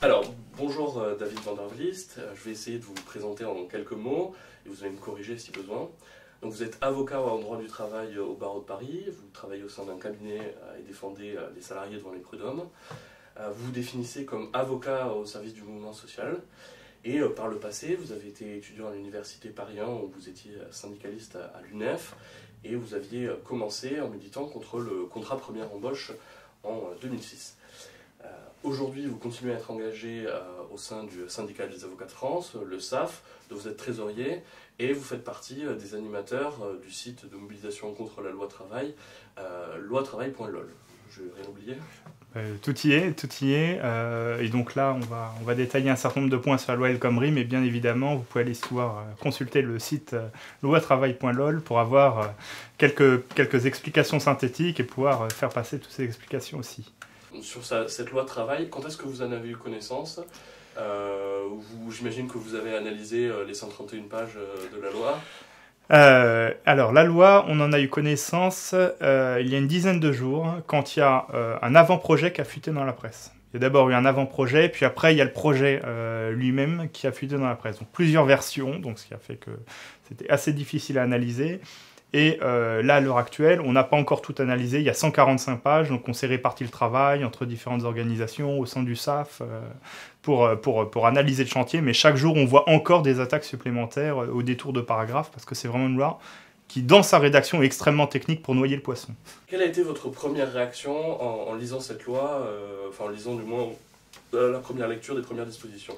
Alors, bonjour David van der Vlist, je vais essayer de vous présenter en quelques mots et vous allez me corriger si besoin. Donc, vous êtes avocat en droit du travail au barreau de Paris, vous travaillez au sein d'un cabinet et défendez les salariés devant les prud'hommes. Vous vous définissez comme avocat au service du mouvement social et par le passé, vous avez été étudiant à l'université Paris 1 où vous étiez syndicaliste à l'UNEF et vous aviez commencé en militant contre le contrat première embauche en 2006. Aujourd'hui, vous continuez à être engagé au sein du syndicat des avocats de France, le SAF, dont vous êtes trésorier, et vous faites partie des animateurs du site de mobilisation contre la loi travail, loitravail.lol. Je n'ai rien oublié. Tout y est, tout y est. Et donc là, on va détailler un certain nombre de points sur la loi El Khomri, mais bien évidemment, vous pouvez aller consulter le site loitravail.lol pour avoir quelques explications synthétiques et pouvoir faire passer toutes ces explications aussi. Sur cette loi travail, quand est-ce que vous en avez eu connaissance? J'imagine que vous avez analysé les 131 pages de la loi. Alors, la loi, on en a eu connaissance il y a une dizaine de jours, quand il y a un avant-projet qui a fuité dans la presse. Il y a d'abord eu un avant-projet, puis après, il y a le projet lui-même qui a fuité dans la presse. Donc, plusieurs versions, donc ce qui a fait que c'était assez difficile à analyser. Et là, à l'heure actuelle, on n'a pas encore tout analysé. Il y a 145 pages, donc on s'est réparti le travail entre différentes organisations au sein du SAF pour analyser le chantier. Mais chaque jour, on voit encore des attaques supplémentaires au détour de paragraphes, parce que c'est vraiment une loi qui, dans sa rédaction, est extrêmement technique pour noyer le poisson. Quelle a été votre première réaction en lisant cette loi, enfin en lisant du moins la première lecture des premières dispositions?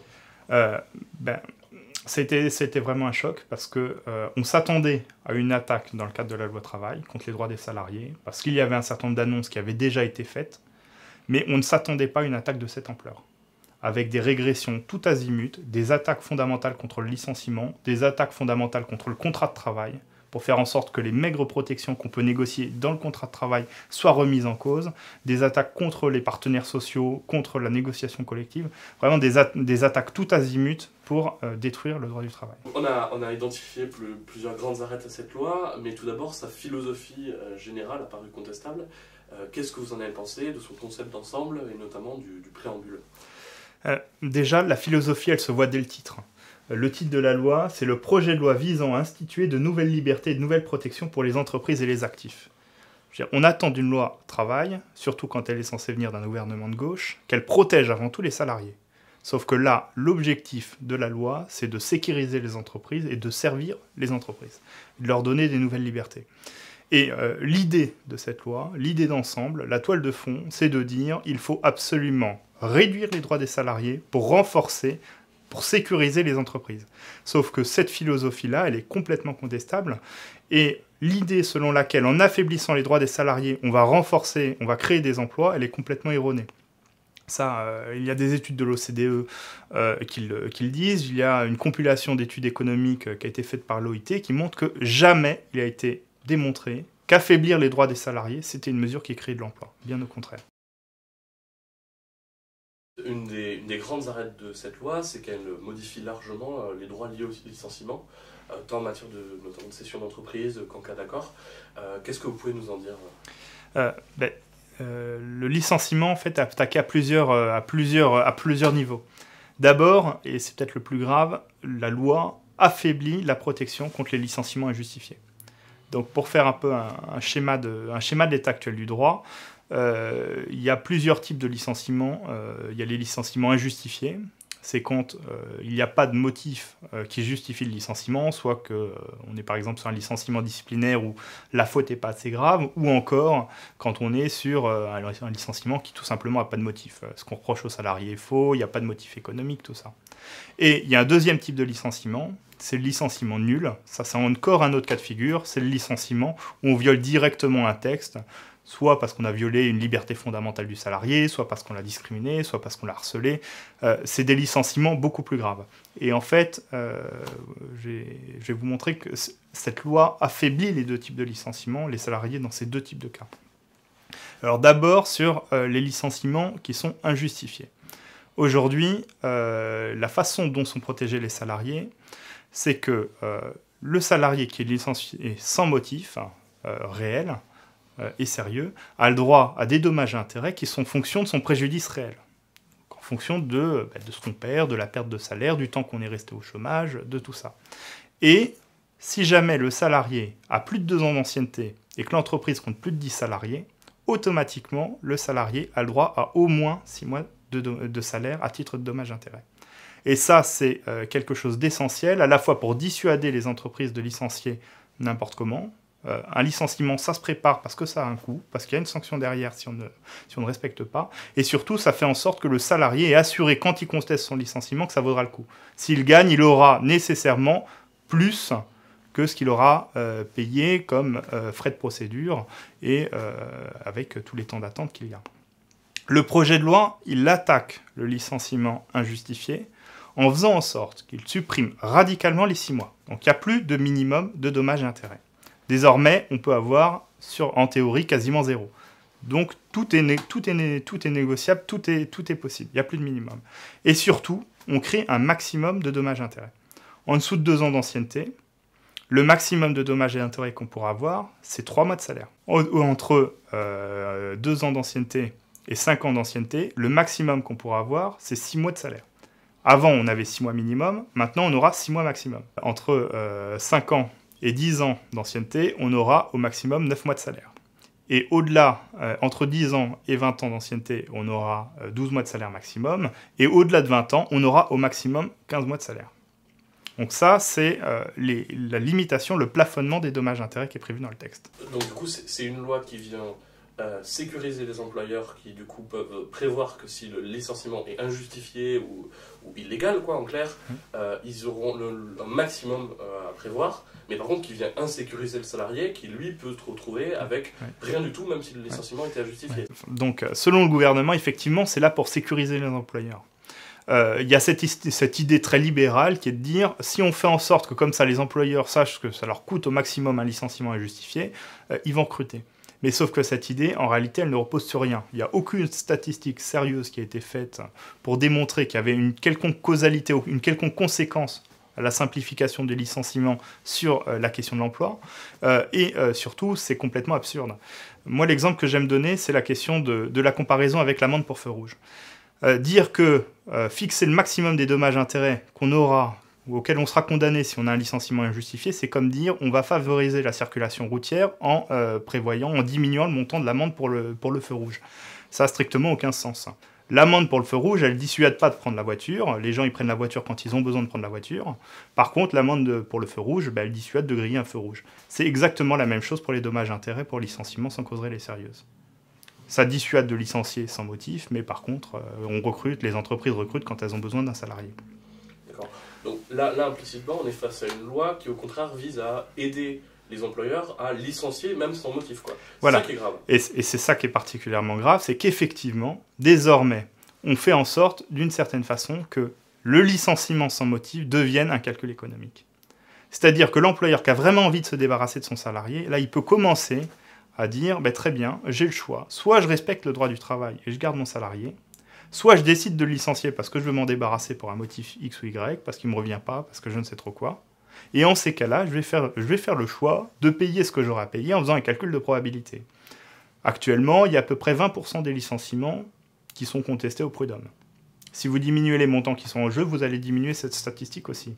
C'était vraiment un choc parce que on s'attendait à une attaque dans le cadre de la loi travail contre les droits des salariés, parce qu'il y avait un certain nombre d'annonces qui avaient déjà été faites, mais on ne s'attendait pas à une attaque de cette ampleur, avec des régressions tout azimut, des attaques fondamentales contre le licenciement, des attaques fondamentales contre le contrat de travail, pour faire en sorte que les maigres protections qu'on peut négocier dans le contrat de travail soient remises en cause, des attaques contre les partenaires sociaux, contre la négociation collective, vraiment des attaques tout azimut pour détruire le droit du travail. On a identifié plusieurs grandes arêtes à cette loi, mais tout d'abord, sa philosophie générale a paru contestable. Qu'est-ce que vous en avez pensé de son concept d'ensemble, et notamment du préambule? Déjà, la philosophie, elle se voit dès le titre. Le titre de la loi, c'est le projet de loi visant à instituer de nouvelles libertés et de nouvelles protections pour les entreprises et les actifs. On attend d'une loi travail, surtout quand elle est censée venir d'un gouvernement de gauche, qu'elle protège avant tout les salariés. Sauf que là, l'objectif de la loi, c'est de sécuriser les entreprises et de servir les entreprises, de leur donner des nouvelles libertés. Et l'idée de cette loi, l'idée d'ensemble, la toile de fond, c'est de dire qu'il faut absolument réduire les droits des salariés pour renforcer, pour sécuriser les entreprises. Sauf que cette philosophie-là, elle est complètement contestable. Et l'idée selon laquelle, en affaiblissant les droits des salariés, on va renforcer, on va créer des emplois, elle est complètement erronée. Ça, il y a des études de l'OCDE qui le disent. Il y a une compilation d'études économiques qui a été faite par l'OIT qui montre que jamais il a été démontré qu'affaiblir les droits des salariés, c'était une mesure qui créait de l'emploi. Bien au contraire. Une des grandes arêtes de cette loi, c'est qu'elle modifie largement les droits liés au licenciement, tant en matière notamment de cession d'entreprise qu'en cas d'accord. Qu'est-ce que vous pouvez nous en dire? Le licenciement, en fait, est attaqué à plusieurs niveaux. D'abord, et c'est peut-être le plus grave, la loi affaiblit la protection contre les licenciements injustifiés. Donc, pour faire un peu un schéma de l'état actuel du droit, il y a plusieurs types de licenciements. Il y a les licenciements injustifiés. C'est quand il n'y a pas de motif qui justifie le licenciement, soit qu'on est par exemple sur un licenciement disciplinaire où la faute n'est pas assez grave, ou encore quand on est sur un licenciement qui tout simplement n'a pas de motif. Ce qu'on reproche aux salariés est faux, il n'y a pas de motif économique, tout ça. Et il y a un deuxième type de licenciement, c'est le licenciement nul. Ça, c'est encore un autre cas de figure, c'est le licenciement où on viole directement un texte, soit parce qu'on a violé une liberté fondamentale du salarié, soit parce qu'on l'a discriminé, soit parce qu'on l'a harcelé. C'est des licenciements beaucoup plus graves. Et en fait, je vais vous montrer que cette loi affaiblit les deux types de licenciements, les salariés dans ces deux types de cas. Alors d'abord sur les licenciements qui sont injustifiés. Aujourd'hui, la façon dont sont protégés les salariés, c'est que le salarié qui est licencié sans motif réel, et sérieux, a le droit à des dommages et intérêts qui sont fonction de son préjudice réel. Donc, en fonction de ce qu'on perd, de la perte de salaire, du temps qu'on est resté au chômage, de tout ça. Et si jamais le salarié a plus de 2 ans d'ancienneté et que l'entreprise compte plus de 10 salariés, automatiquement, le salarié a le droit à au moins 6 mois de salaire à titre de dommages-intérêts. Et ça, c'est quelque chose d'essentiel, à la fois pour dissuader les entreprises de licencier n'importe comment. Un licenciement, ça se prépare parce que ça a un coût, parce qu'il y a une sanction derrière si on ne respecte pas. Et surtout, ça fait en sorte que le salarié est assuré, quand il conteste son licenciement, que ça vaudra le coup. S'il gagne, il aura nécessairement plus que ce qu'il aura payé comme frais de procédure et avec tous les temps d'attente qu'il y a. Le projet de loi, il attaque le licenciement injustifié en faisant en sorte qu'il supprime radicalement les 6 mois. Donc il n'y a plus de minimum de dommages et intérêts. Désormais, on peut avoir, en théorie, quasiment 0. Donc tout est négociable, tout est possible. Il n'y a plus de minimum. Et surtout, on crée un maximum de dommages et intérêts. En dessous de 2 ans d'ancienneté, le maximum de dommages et intérêts qu'on pourra avoir, c'est 3 mois de salaire. Entre 2 ans d'ancienneté et 5 ans d'ancienneté, le maximum qu'on pourra avoir, c'est 6 mois de salaire. Avant, on avait 6 mois minimum, maintenant on aura 6 mois maximum. Entre 5 ans et 10 ans d'ancienneté, on aura au maximum 9 mois de salaire. Et au-delà, entre 10 ans et 20 ans d'ancienneté, on aura 12 mois de salaire maximum. Et au-delà de 20 ans, on aura au maximum 15 mois de salaire. Donc ça, c'est la limitation, le plafonnement des dommages-intérêts qui est prévu dans le texte. Donc du coup, c'est une loi qui vient sécuriser les employeurs qui du coup peuvent prévoir que si le licenciement est injustifié ou illégal, quoi, en clair, ils auront un maximum à prévoir, mais par contre qui vient insécuriser le salarié qui lui peut se retrouver avec rien du tout, même si le licenciement était injustifié. Donc selon le gouvernement, effectivement, c'est là pour sécuriser les employeurs. Il y a cette idée très libérale qui est de dire, si on fait en sorte que comme ça les employeurs sachent que ça leur coûte au maximum un licenciement injustifié, ils vont recruter. Mais sauf que cette idée, en réalité, elle ne repose sur rien. Il n'y a aucune statistique sérieuse qui a été faite pour démontrer qu'il y avait une quelconque causalité, une quelconque conséquence à la simplification des licenciements sur la question de l'emploi. Et surtout, c'est complètement absurde. Moi, l'exemple que j'aime donner, c'est la question de la comparaison avec l'amende pour feu rouge. Dire que fixer le maximum des dommages-intérêts qu'on aura ou auquel on sera condamné si on a un licenciement injustifié, c'est comme dire on va favoriser la circulation routière en diminuant le montant de l'amende pour le feu rouge. Ça n'a strictement aucun sens. L'amende pour le feu rouge, elle ne dissuade pas de prendre la voiture. Les gens, ils prennent la voiture quand ils ont besoin de prendre la voiture. Par contre, l'amende pour le feu rouge, elle dissuade de griller un feu rouge. C'est exactement la même chose pour les dommages-intérêts pour licenciement sans cause réelle et sérieuse. Ça dissuade de licencier sans motif, mais par contre, les entreprises recrutent quand elles ont besoin d'un salarié. D'accord. Donc là, implicitement, on est face à une loi qui, au contraire, vise à aider les employeurs à licencier, même sans motif, quoi. Voilà. C'est ça qui est grave. Et c'est ça qui est particulièrement grave, c'est qu'effectivement, désormais, on fait en sorte, d'une certaine façon, que le licenciement sans motif devienne un calcul économique. C'est-à-dire que l'employeur qui a vraiment envie de se débarrasser de son salarié, là, il peut commencer à dire, très bien, j'ai le choix. Soit je respecte le droit du travail et je garde mon salarié, soit je décide de le licencier parce que je veux m'en débarrasser pour un motif X ou Y, parce qu'il ne me revient pas, parce que je ne sais trop quoi. Et en ces cas-là, je vais faire le choix de payer ce que j'aurai à payer en faisant un calcul de probabilité. Actuellement, il y a à peu près 20% des licenciements qui sont contestés au prud'homme. Si vous diminuez les montants qui sont en jeu, vous allez diminuer cette statistique aussi.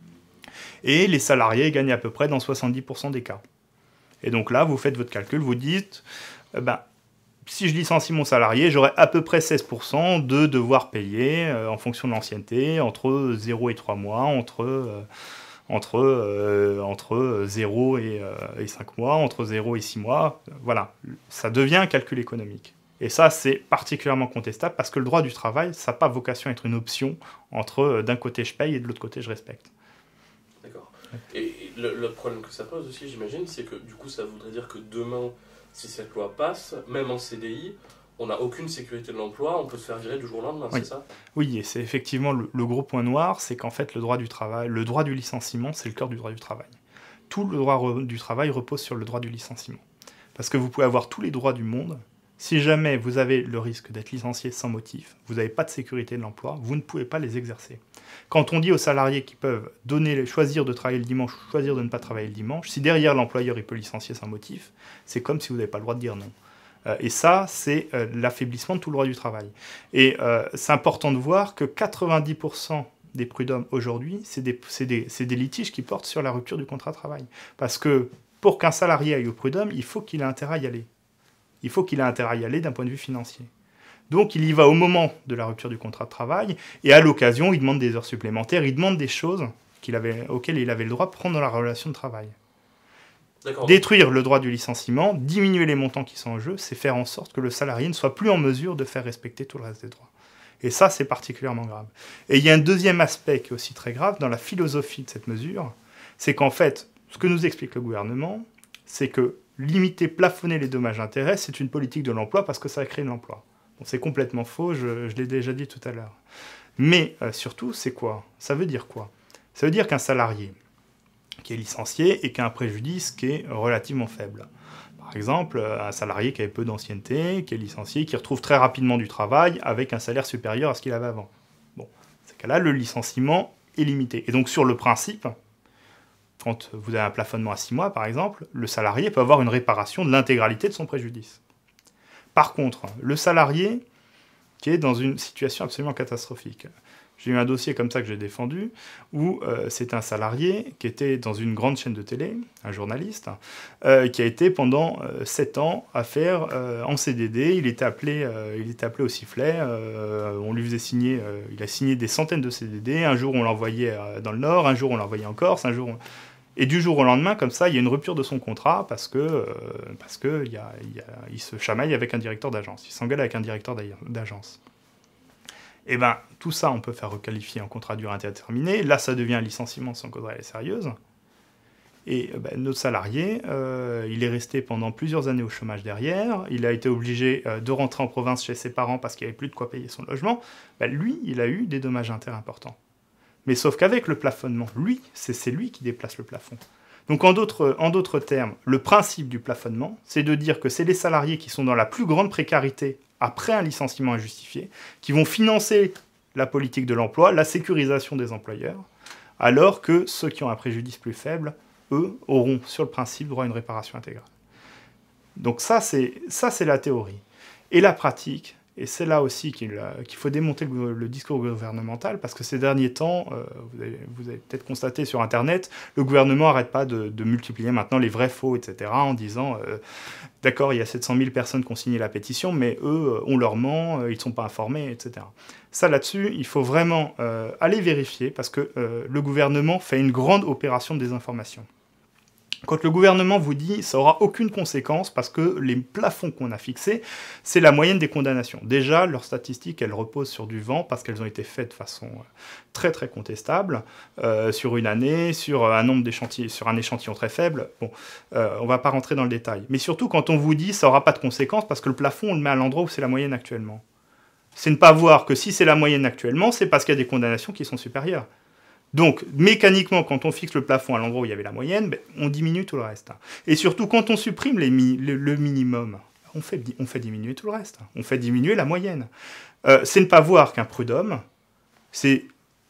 Et les salariés gagnent à peu près dans 70% des cas. Et donc là, vous faites votre calcul, vous dites, si je licencie mon salarié, j'aurai à peu près 16% de devoir payer en fonction de l'ancienneté, entre 0 et 3 mois, entre 0 et 5 mois, entre 0 et 6 mois. Voilà, ça devient un calcul économique. Et ça, c'est particulièrement contestable parce que le droit du travail, ça n'a pas vocation à être une option entre d'un côté je paye et de l'autre côté je respecte. D'accord. Et le problème que ça pose aussi, j'imagine, c'est que du coup, ça voudrait dire que demain, si cette loi passe, même en CDI, on n'a aucune sécurité de l'emploi, on peut se faire virer du jour au lendemain, oui. C'est ça? Oui, et c'est effectivement le gros point noir, c'est qu'en fait, le droit du travail, le droit du licenciement, c'est le cœur du droit du travail. Tout le droit du travail repose sur le droit du licenciement. Parce que vous pouvez avoir tous les droits du monde, si jamais vous avez le risque d'être licencié sans motif, vous n'avez pas de sécurité de l'emploi, vous ne pouvez pas les exercer. Quand on dit aux salariés qu'ils peuvent choisir de travailler le dimanche ou choisir de ne pas travailler le dimanche, si derrière l'employeur il peut licencier sans motif, c'est comme si vous n'avez pas le droit de dire non. Et ça, c'est l'affaiblissement de tout le droit du travail. Et c'est important de voir que 90% des prud'hommes aujourd'hui, c'est des litiges qui portent sur la rupture du contrat de travail. Parce que pour qu'un salarié aille au prud'homme, il faut qu'il ait intérêt à y aller. Il faut qu'il ait intérêt à y aller d'un point de vue financier. Donc il y va au moment de la rupture du contrat de travail, et à l'occasion, il demande des heures supplémentaires, il demande des choses auxquelles il avait le droit de prendre dans la relation de travail. Détruire le droit du licenciement, diminuer les montants qui sont en jeu, c'est faire en sorte que le salarié ne soit plus en mesure de faire respecter tout le reste des droits. Et ça, c'est particulièrement grave. Et il y a un deuxième aspect qui est aussi très grave dans la philosophie de cette mesure, c'est qu'en fait, ce que nous explique le gouvernement, c'est que limiter, plafonner les dommages-intérêts, c'est une politique de l'emploi parce que ça crée de l'emploi. Bon, c'est complètement faux, je l'ai déjà dit tout à l'heure. Mais surtout, c'est quoi? Ça veut dire quoi? Ça veut dire qu'un salarié qui est licencié et qui a un préjudice qui est relativement faible. Par exemple, un salarié qui avait peu d'ancienneté, qui est licencié, qui retrouve très rapidement du travail avec un salaire supérieur à ce qu'il avait avant. Bon, dans ce cas-là, le licenciement est limité. Et donc, sur le principe, quand vous avez un plafonnement à 6 mois, par exemple, le salarié peut avoir une réparation de l'intégralité de son préjudice. Par contre, le salarié qui est dans une situation absolument catastrophique. J'ai eu un dossier comme ça que j'ai défendu, où c'est un salarié qui était dans une grande chaîne de télé, un journaliste, qui a été pendant 7 ans à faire en CDD. Il était appelé au sifflet, on lui faisait signer, il a signé des centaines de CDD. Un jour, on l'envoyait dans le Nord, un jour, on l'envoyait en Corse, un jour... Et du jour au lendemain, comme ça, il y a une rupture de son contrat parce que il se chamaille avec un directeur d'agence. Il s'engueule avec un directeur d'agence. Et bien, tout ça, on peut faire requalifier en contrat à durée indéterminée. Là, ça devient un licenciement sans cause réelle et sérieuse. Et notre salarié, il est resté pendant plusieurs années au chômage derrière. Il a été obligé de rentrer en province chez ses parents parce qu'il n'y avait plus de quoi payer son logement. Lui, il a eu des dommages-intérêts importants. Mais sauf qu'avec le plafonnement, c'est lui qui déplace le plafond. Donc en d'autres termes, le principe du plafonnement, c'est de dire que c'est les salariés qui sont dans la plus grande précarité après un licenciement injustifié, qui vont financer la politique de l'emploi, la sécurisation des employeurs, alors que ceux qui ont un préjudice plus faible, eux, auront sur le principe droit à une réparation intégrale. Donc ça, c'est la théorie. Et la pratique... Et c'est là aussi qu'il faut démonter le discours gouvernemental, parce que ces derniers temps, vous avez peut-être constaté sur Internet, le gouvernement n'arrête pas de multiplier maintenant les vrais faux, etc., en disant d'accord, il y a 700 000 personnes qui ont signé la pétition, mais eux, on leur ment, ils ne sont pas informés, etc. Ça, là-dessus, il faut vraiment aller vérifier, parce que le gouvernement fait une grande opération de désinformation. Quand le gouvernement vous dit ça n'aura aucune conséquence parce que les plafonds qu'on a fixés, c'est la moyenne des condamnations. Déjà, leurs statistiques, elles reposent sur du vent parce qu'elles ont été faites de façon très très contestable, sur une année, sur un nombre d'échantillons, sur un échantillon très faible. Bon, on ne va pas rentrer dans le détail. Mais surtout, quand on vous dit ça n'aura pas de conséquences parce que le plafond, on le met à l'endroit où c'est la moyenne actuellement. C'est ne pas voir que si c'est la moyenne actuellement, c'est parce qu'il y a des condamnations qui sont supérieures. Donc, mécaniquement, quand on fixe le plafond à l'endroit où il y avait la moyenne, on diminue tout le reste. Et surtout, quand on supprime le minimum, on fait diminuer tout le reste. On fait diminuer la moyenne. C'est ne pas voir qu'un prud'homme, c'est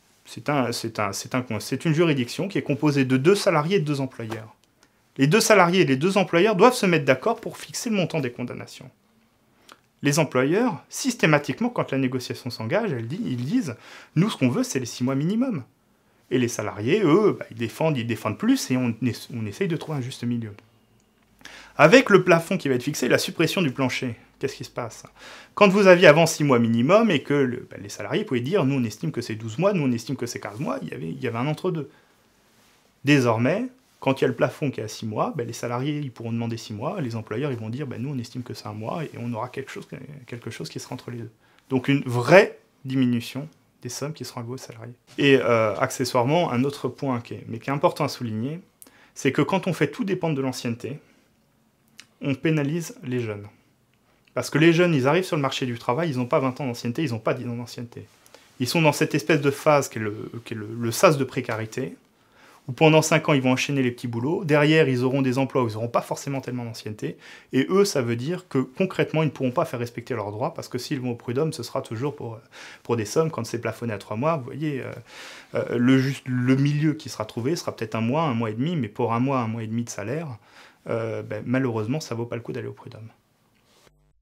une juridiction qui est composée de 2 salariés et de 2 employeurs. Les 2 salariés et les 2 employeurs doivent se mettre d'accord pour fixer le montant des condamnations. Les employeurs, systématiquement, quand la négociation s'engage, ils disent « nous, ce qu'on veut, c'est les 6 mois minimum ». Et les salariés, eux, ils défendent plus et on essaye de trouver un juste milieu. Avec le plafond qui va être fixé, la suppression du plancher, qu'est-ce qui se passe? Quand vous aviez avant 6 mois minimum et que les salariés pouvaient dire « nous, on estime que c'est 12 mois, nous, on estime que c'est 15 mois », il y avait un entre-deux. Désormais, quand il y a le plafond qui est à 6 mois, les salariés ils pourront demander 6 mois, les employeurs ils vont dire « nous, on estime que c'est 1 mois » et on aura quelque chose qui sera entre les deux. Donc une vraie diminution des sommes qui seront allouées aux salariés. Et accessoirement, un autre point qui est important à souligner, c'est que quand on fait tout dépendre de l'ancienneté, on pénalise les jeunes. Parce que les jeunes, ils arrivent sur le marché du travail, ils n'ont pas 20 ans d'ancienneté, ils n'ont pas 10 ans d'ancienneté. Ils sont dans cette espèce de phase qui est le sas de précarité, où pendant 5 ans, ils vont enchaîner les petits boulots. Derrière, ils auront des emplois où ils n'auront pas forcément tellement d'ancienneté. Et eux, ça veut dire que concrètement, ils ne pourront pas faire respecter leurs droits, parce que s'ils vont au prud'homme, ce sera toujours pour des sommes. Quand c'est plafonné à 3 mois, vous voyez, le milieu qui sera trouvé sera peut-être 1 mois et demi, mais pour 1 mois et demi de salaire, malheureusement, ça ne vaut pas le coup d'aller au prud'homme.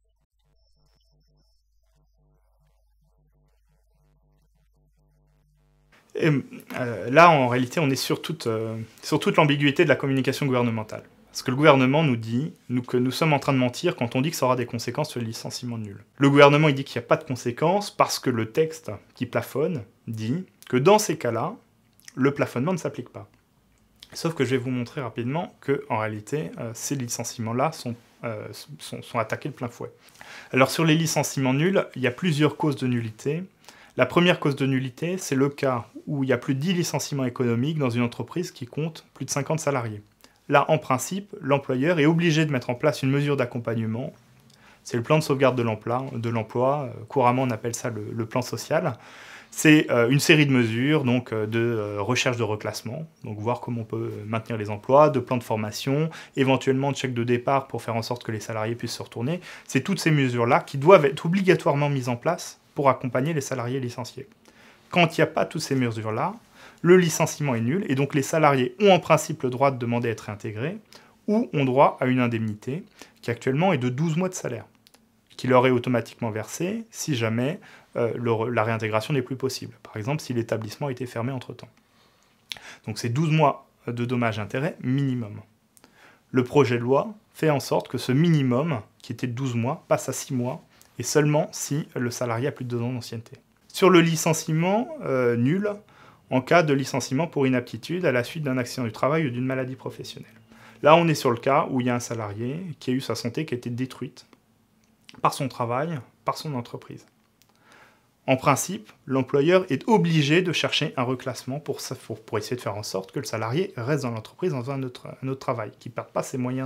Et, là, en réalité, on est sur toute l'ambiguïté de la communication gouvernementale. Parce que le gouvernement nous dit que nous sommes en train de mentir quand on dit que ça aura des conséquences sur le licenciement nul. Le gouvernement il dit qu'il n'y a pas de conséquences parce que le texte qui plafonne dit que dans ces cas-là, le plafonnement ne s'applique pas. Sauf que je vais vous montrer rapidement qu'en réalité, ces licenciements-là sont attaqués de plein fouet. Alors sur les licenciements nuls, il y a plusieurs causes de nullité. La première cause de nullité, c'est le cas où il y a plus de 10 licenciements économiques dans une entreprise qui compte plus de 50 salariés. Là, en principe, l'employeur est obligé de mettre en place une mesure d'accompagnement. C'est le plan de sauvegarde de l'emploi. Couramment on appelle ça le plan social. C'est une série de mesures, donc de recherche de reclassement, donc voir comment on peut maintenir les emplois, de plans de formation, éventuellement de chèques de départ pour faire en sorte que les salariés puissent se retourner. C'est toutes ces mesures-là qui doivent être obligatoirement mises en place pour accompagner les salariés licenciés. Quand il n'y a pas toutes ces mesures-là, le licenciement est nul, et donc les salariés ont en principe le droit de demander à être réintégrés, ou ont droit à une indemnité, qui actuellement est de 12 mois de salaire, qui leur est automatiquement versée si jamais la réintégration n'est plus possible. Par exemple, si l'établissement a été fermé entre-temps. Donc c'est 12 mois de dommages-intérêts minimum. Le projet de loi fait en sorte que ce minimum, qui était de 12 mois, passe à 6 mois, et seulement si le salarié a plus de 2 ans d'ancienneté. Sur le licenciement nul, en cas de licenciement pour inaptitude à la suite d'un accident du travail ou d'une maladie professionnelle. Là, on est sur le cas où il y a un salarié qui a eu sa santé qui a été détruite par son travail, par son entreprise. En principe, l'employeur est obligé de chercher un reclassement pour essayer de faire en sorte que le salarié reste dans l'entreprise dans un autre travail, qu'il ne perde pas ses moyens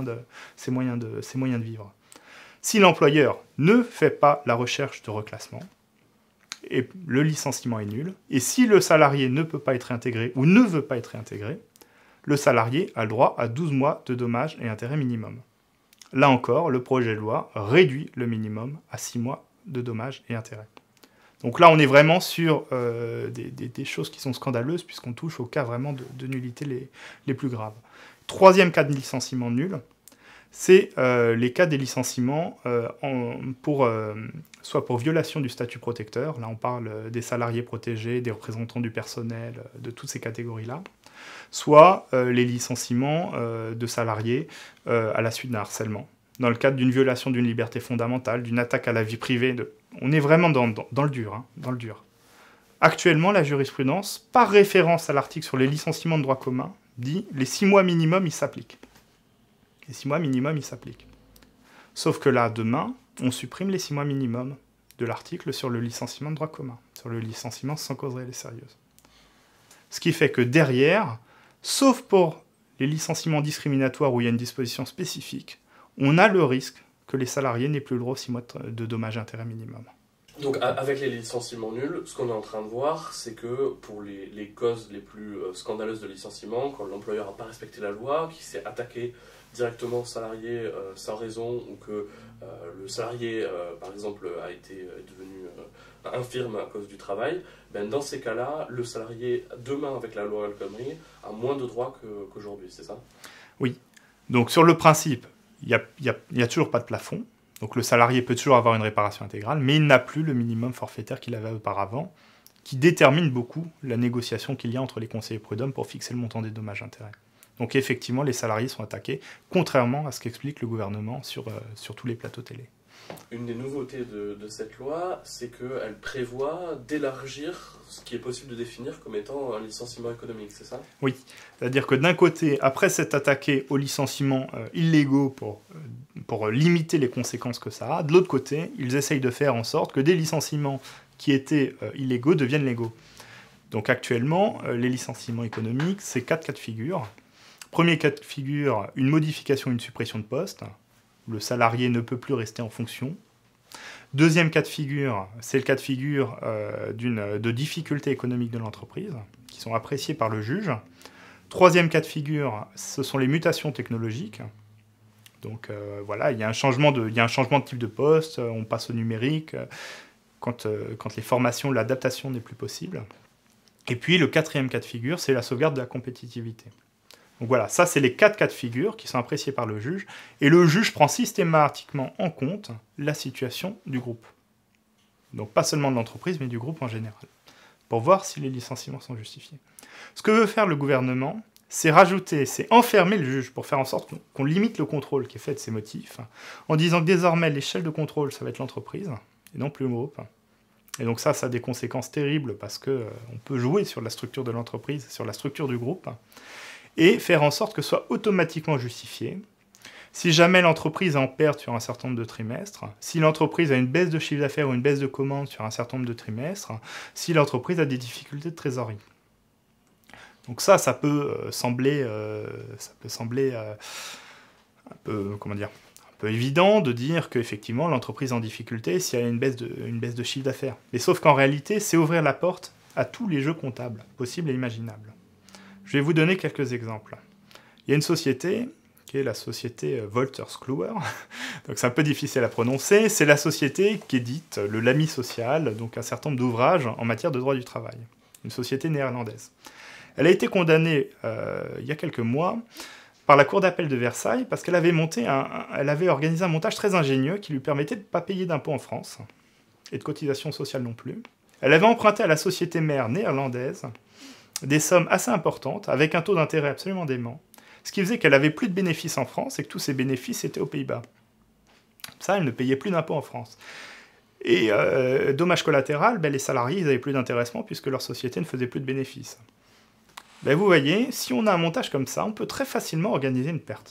de vivre. Si l'employeur ne fait pas la recherche de reclassement, et le licenciement est nul, et si le salarié ne peut pas être réintégré ou ne veut pas être réintégré, le salarié a le droit à 12 mois de dommages et intérêts minimum. Là encore, le projet de loi réduit le minimum à 6 mois de dommages et intérêts. Donc là, on est vraiment sur des choses qui sont scandaleuses, puisqu'on touche aux cas vraiment de nullité les plus graves. Troisième cas de licenciement nul, c'est les cas des licenciements soit pour violation du statut protecteur, là on parle des salariés protégés, des représentants du personnel, de toutes ces catégories-là, soit les licenciements de salariés à la suite d'un harcèlement, dans le cadre d'une violation d'une liberté fondamentale, d'une attaque à la vie privée. On est vraiment dans le dur, hein, dans le dur. Actuellement, la jurisprudence, par référence à l'article sur les licenciements de droit commun, dit les 6 mois minimum, ils s'appliquent. Les 6 mois minimum, ils s'appliquent. Sauf que là, demain, on supprime les 6 mois minimum de l'article sur le licenciement de droit commun, sur le licenciement sans cause réelle et sérieuse. Ce qui fait que derrière, sauf pour les licenciements discriminatoires où il y a une disposition spécifique, on a le risque que les salariés n'aient plus le droit aux 6 mois de dommages et intérêts minimum. Donc avec les licenciements nuls, ce qu'on est en train de voir, c'est que pour les causes les plus scandaleuses de licenciement, quand l'employeur n'a pas respecté la loi, qui s'est attaqué directement au salarié sans raison, ou que le salarié, par exemple, a été devenu infirme à cause du travail, ben dans ces cas-là, le salarié, demain avec la loi El Khomri, a moins de droits qu'aujourd'hui, c'est ça? Oui. Donc sur le principe, il n'y a toujours pas de plafond. Donc le salarié peut toujours avoir une réparation intégrale, mais il n'a plus le minimum forfaitaire qu'il avait auparavant, qui détermine beaucoup la négociation qu'il y a entre les conseillers prud'hommes pour fixer le montant des dommages-intérêts. Donc effectivement, les salariés sont attaqués, contrairement à ce qu'explique le gouvernement sur tous les plateaux télé. Une des nouveautés de cette loi, c'est qu'elle prévoit d'élargir ce qui est possible de définir comme étant un licenciement économique, c'est ça? Oui, c'est-à-dire que d'un côté, après s'être attaqué aux licenciements illégaux pour limiter les conséquences que ça a, de l'autre côté, ils essayent de faire en sorte que des licenciements qui étaient illégaux deviennent légaux. Donc actuellement, les licenciements économiques, c'est 4 cas de figure. Premier cas de figure, une modification, une suppression de poste. Le salarié ne peut plus rester en fonction. Deuxième cas de figure, c'est le cas de figure de difficultés économiques de l'entreprise, qui sont appréciées par le juge. Troisième cas de figure, ce sont les mutations technologiques. Donc voilà, il y a un changement de type de poste, on passe au numérique, quand les formations, l'adaptation n'est plus possible. Et puis le quatrième cas de figure, c'est la sauvegarde de la compétitivité. Donc voilà, ça c'est les 4 cas de figure qui sont appréciés par le juge, et le juge prend systématiquement en compte la situation du groupe. Donc pas seulement de l'entreprise, mais du groupe en général. pour voir si les licenciements sont justifiés. Ce que veut faire le gouvernement, c'est rajouter, c'est enfermer le juge pour faire en sorte qu'on limite le contrôle qui est fait de ces motifs, en disant que désormais l'échelle de contrôle, ça va être l'entreprise, et non plus le groupe. Et donc ça a des conséquences terribles parce qu'on peut jouer sur la structure de l'entreprise, sur la structure du groupe, et faire en sorte que ce soit automatiquement justifié. Si jamais l'entreprise est en perte sur un certain nombre de trimestres, si l'entreprise a une baisse de chiffre d'affaires ou une baisse de commandes sur un certain nombre de trimestres, si l'entreprise a des difficultés de trésorerie. Donc ça peut sembler un peu évident de dire qu'effectivement l'entreprise est en difficulté s'il y a une baisse de chiffre d'affaires. Mais sauf qu'en réalité, c'est ouvrir la porte à tous les jeux comptables possibles et imaginables. Je vais vous donner quelques exemples. Il y a une société qui est la société Wolters Kluwer, donc c'est un peu difficile à prononcer, c'est la société qui édite le Lamy Social, donc un certain nombre d'ouvrages en matière de droit du travail, une société néerlandaise. Elle a été condamnée il y a quelques mois par la Cour d'appel de Versailles parce qu'elle avait organisé un montage très ingénieux qui lui permettait de ne pas payer d'impôts en France et de cotisations sociales non plus. Elle avait emprunté à la société mère néerlandaise des sommes assez importantes avec un taux d'intérêt absolument dément, ce qui faisait qu'elle avait plus de bénéfices en France et que tous ses bénéfices étaient aux Pays-Bas. Ça, elle ne payait plus d'impôts en France. Et dommage collatéral, les salariés n'avaient plus d'intéressement puisque leur société ne faisait plus de bénéfices. Vous voyez, si on a un montage comme ça, on peut très facilement organiser une perte.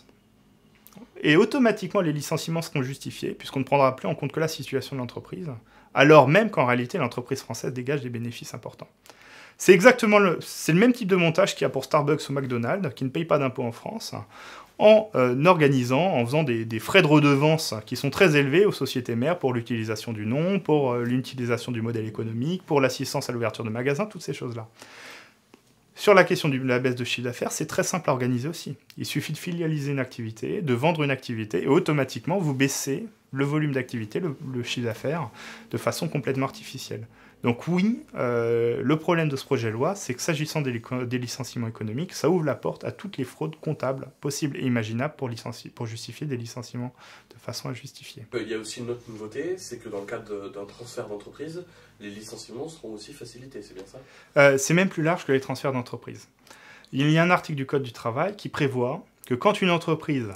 Et automatiquement, les licenciements seront justifiés puisqu'on ne prendra plus en compte que la situation de l'entreprise, alors même qu'en réalité, l'entreprise française dégage des bénéfices importants. C'est le même type de montage qu'il y a pour Starbucks ou McDonald's, qui ne payent pas d'impôts en France, en faisant des frais de redevance qui sont très élevés aux sociétés mères pour l'utilisation du nom, pour l'utilisation du modèle économique, pour l'assistance à l'ouverture de magasins, toutes ces choses-là. Sur la question de la baisse de chiffre d'affaires, c'est très simple à organiser aussi. Il suffit de filialiser une activité, de vendre une activité, et automatiquement, vous baissez le volume d'activité, le chiffre d'affaires, de façon complètement artificielle. Donc oui, le problème de ce projet de loi, c'est que s'agissant des licenciements économiques, ça ouvre la porte à toutes les fraudes comptables possibles et imaginables pour justifier des licenciements de façon injustifiée. Il y a aussi une autre nouveauté, c'est que dans le cadre d'un transfert d'entreprise, les licenciements seront aussi facilités, c'est bien ça? C'est même plus large que les transferts d'entreprise. Il y a un article du Code du travail qui prévoit que quand une entreprise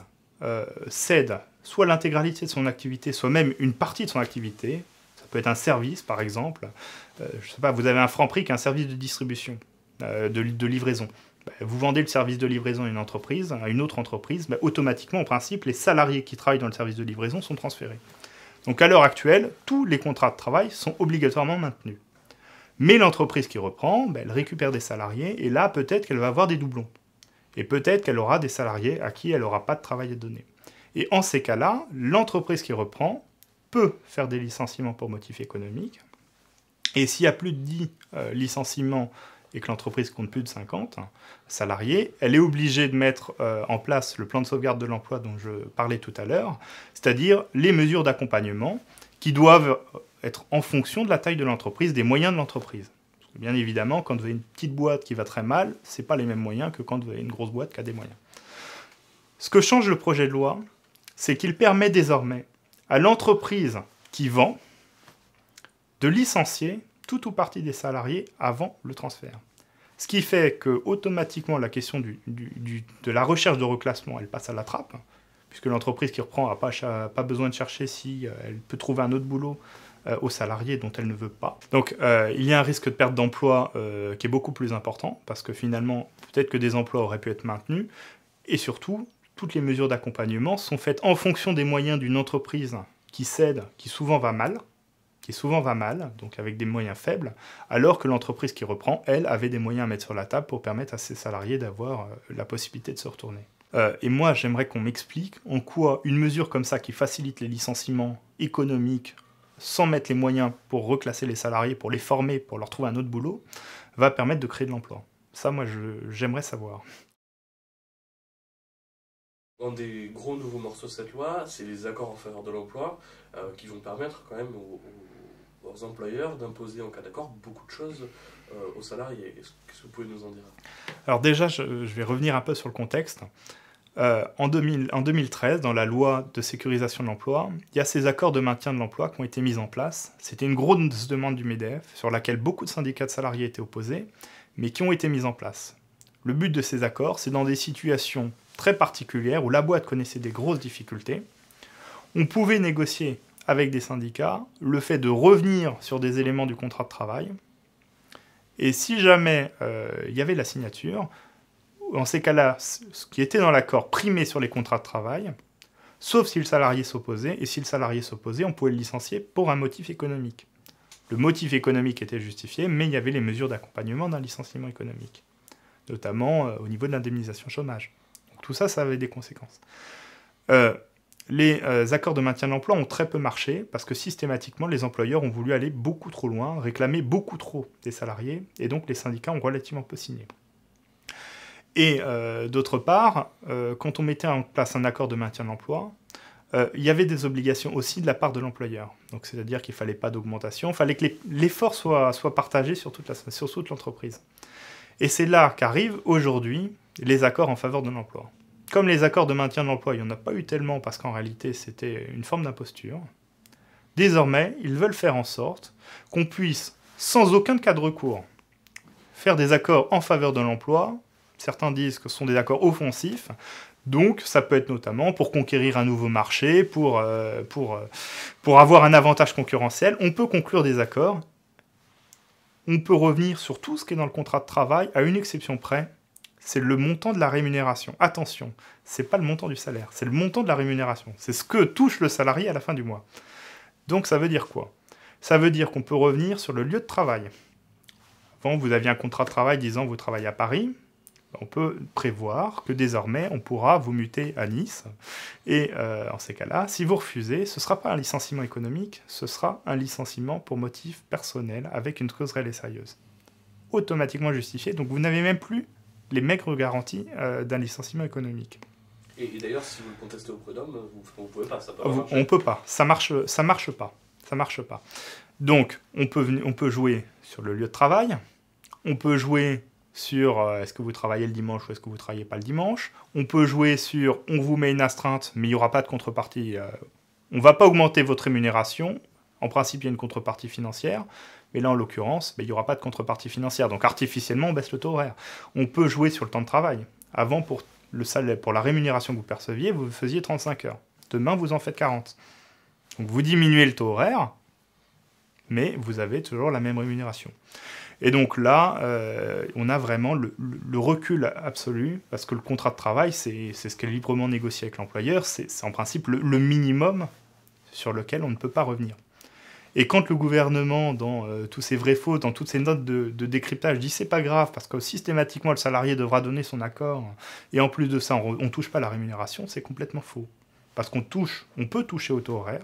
cède soit l'intégralité de son activité, soit même une partie de son activité, ça peut être un service par exemple, je sais pas, vous avez un Franprix qui est un service de distribution, de livraison. Vous vendez le service de livraison à une entreprise, à une autre entreprise, automatiquement en principe les salariés qui travaillent dans le service de livraison sont transférés. Donc à l'heure actuelle, tous les contrats de travail sont obligatoirement maintenus. Mais l'entreprise qui reprend, elle récupère des salariés, et là peut-être qu'elle va avoir des doublons. Et peut-être qu'elle aura des salariés à qui elle n'aura pas de travail à donner. Et en ces cas-là, l'entreprise qui reprend peut faire des licenciements pour motif économique. Et s'il y a plus de 10 licenciements et que l'entreprise compte plus de 50 salariés, elle est obligée de mettre en place le plan de sauvegarde de l'emploi dont je parlais tout à l'heure, c'est-à-dire les mesures d'accompagnement qui doivent être en fonction de la taille de l'entreprise, des moyens de l'entreprise. Parce que bien évidemment, quand vous avez une petite boîte qui va très mal, ce n'est pas les mêmes moyens que quand vous avez une grosse boîte qui a des moyens. Ce que change le projet de loi, c'est qu'il permet désormais à l'entreprise qui vend de licencier tout ou partie des salariés avant le transfert. Ce qui fait que automatiquement la question de la recherche de reclassement, elle passe à la trappe, puisque l'entreprise qui reprend n'a pas besoin de chercher si elle peut trouver un autre boulot aux salariés dont elle ne veut pas. Donc il y a un risque de perte d'emploi qui est beaucoup plus important, parce que finalement, peut-être que des emplois auraient pu être maintenus, et surtout, toutes les mesures d'accompagnement sont faites en fonction des moyens d'une entreprise qui cède, qui souvent va mal, donc avec des moyens faibles, alors que l'entreprise qui reprend, elle, avait des moyens à mettre sur la table pour permettre à ses salariés d'avoir la possibilité de se retourner. Et moi, j'aimerais qu'on m'explique en quoi une mesure comme ça qui facilite les licenciements économiques sans mettre les moyens pour reclasser les salariés, pour les former, pour leur trouver un autre boulot, va permettre de créer de l'emploi. Ça, moi, j'aimerais savoir. Un des gros nouveaux morceaux de cette loi, c'est les accords en faveur de l'emploi qui vont permettre quand même aux employeurs d'imposer en cas d'accord beaucoup de choses aux salariés. Qu'est-ce que vous pouvez nous en dire? Alors déjà, je vais revenir un peu sur le contexte. En 2013, dans la loi de sécurisation de l'emploi, il y a ces accords de maintien de l'emploi qui ont été mis en place. C'était une grosse demande du MEDEF, sur laquelle beaucoup de syndicats de salariés étaient opposés, mais qui ont été mis en place. Le but de ces accords, c'est dans des situations très particulières où la boîte connaissait des grosses difficultés, on pouvait négocier avec des syndicats le fait de revenir sur des éléments du contrat de travail, et si jamais il y avait la signature, dans ces cas-là, ce qui était dans l'accord primait sur les contrats de travail, sauf si le salarié s'opposait, et si le salarié s'opposait, on pouvait le licencier pour un motif économique. Le motif économique était justifié, mais il y avait les mesures d'accompagnement d'un licenciement économique, notamment au niveau de l'indemnisation chômage. Donc, tout ça, ça avait des conséquences. Les accords de maintien de l'emploi ont très peu marché, parce que systématiquement, les employeurs ont voulu aller beaucoup trop loin, réclamer beaucoup trop des salariés, et donc les syndicats ont relativement peu signé. Et d'autre part, quand on mettait en place un accord de maintien de l'emploi, il y avait des obligations aussi de la part de l'employeur. Donc, c'est-à-dire qu'il ne fallait pas d'augmentation, il fallait que l'effort soit partagé sur toute l'entreprise. Et c'est là qu'arrivent aujourd'hui les accords en faveur de l'emploi. Comme les accords de maintien de l'emploi, il n'y en a pas eu tellement parce qu'en réalité c'était une forme d'imposture. Désormais, ils veulent faire en sorte qu'on puisse, sans aucun cas de recours, faire des accords en faveur de l'emploi. Certains disent que ce sont des accords offensifs, donc ça peut être notamment pour conquérir un nouveau marché, pour avoir un avantage concurrentiel. On peut conclure des accords, on peut revenir sur tout ce qui est dans le contrat de travail, à une exception près, c'est le montant de la rémunération. Attention, c'est pas le montant du salaire, c'est le montant de la rémunération. C'est ce que touche le salarié à la fin du mois. Donc ça veut dire quoi? Ça veut dire qu'on peut revenir sur le lieu de travail. Avant, vous aviez un contrat de travail disant que vous travaillez à Paris. On peut prévoir que désormais, on pourra vous muter à Nice. Et en ces cas-là, si vous refusez, ce ne sera pas un licenciement économique, ce sera un licenciement pour motif personnel, avec une cause réelle et sérieuse. Automatiquement justifié, donc vous n'avez même plus les maigres garanties d'un licenciement économique. Et d'ailleurs, si vous le contestez au prud'homme, vous ne pouvez pas, ça peut On ne peut pas, ça marche pas. Ça marche pas. Donc, on peut jouer sur le lieu de travail, on peut jouer sur est-ce que vous travaillez le dimanche ou est-ce que vous ne travaillez pas le dimanche. On peut jouer sur on vous met une astreinte, mais il n'y aura pas de contrepartie. On ne va pas augmenter votre rémunération. En principe, il y a une contrepartie financière. Mais là, en l'occurrence, il n'y aura pas de contrepartie financière. Donc, artificiellement, on baisse le taux horaire. On peut jouer sur le temps de travail. Avant, pour le salaire, pour la rémunération que vous perceviez, vous faisiez 35 heures. Demain, vous en faites 40. Donc, vous diminuez le taux horaire, mais vous avez toujours la même rémunération. Et donc là, on a vraiment le recul absolu, parce que le contrat de travail, c'est ce qui est librement négocié avec l'employeur, c'est en principe le minimum sur lequel on ne peut pas revenir. Et quand le gouvernement, dans tous ces vrais faux, dans toutes ces notes de décryptage, dit c'est pas grave, parce que systématiquement le salarié devra donner son accord, et en plus de ça, on ne touche pas la rémunération, c'est complètement faux. Parce on peut toucher au taux horaire,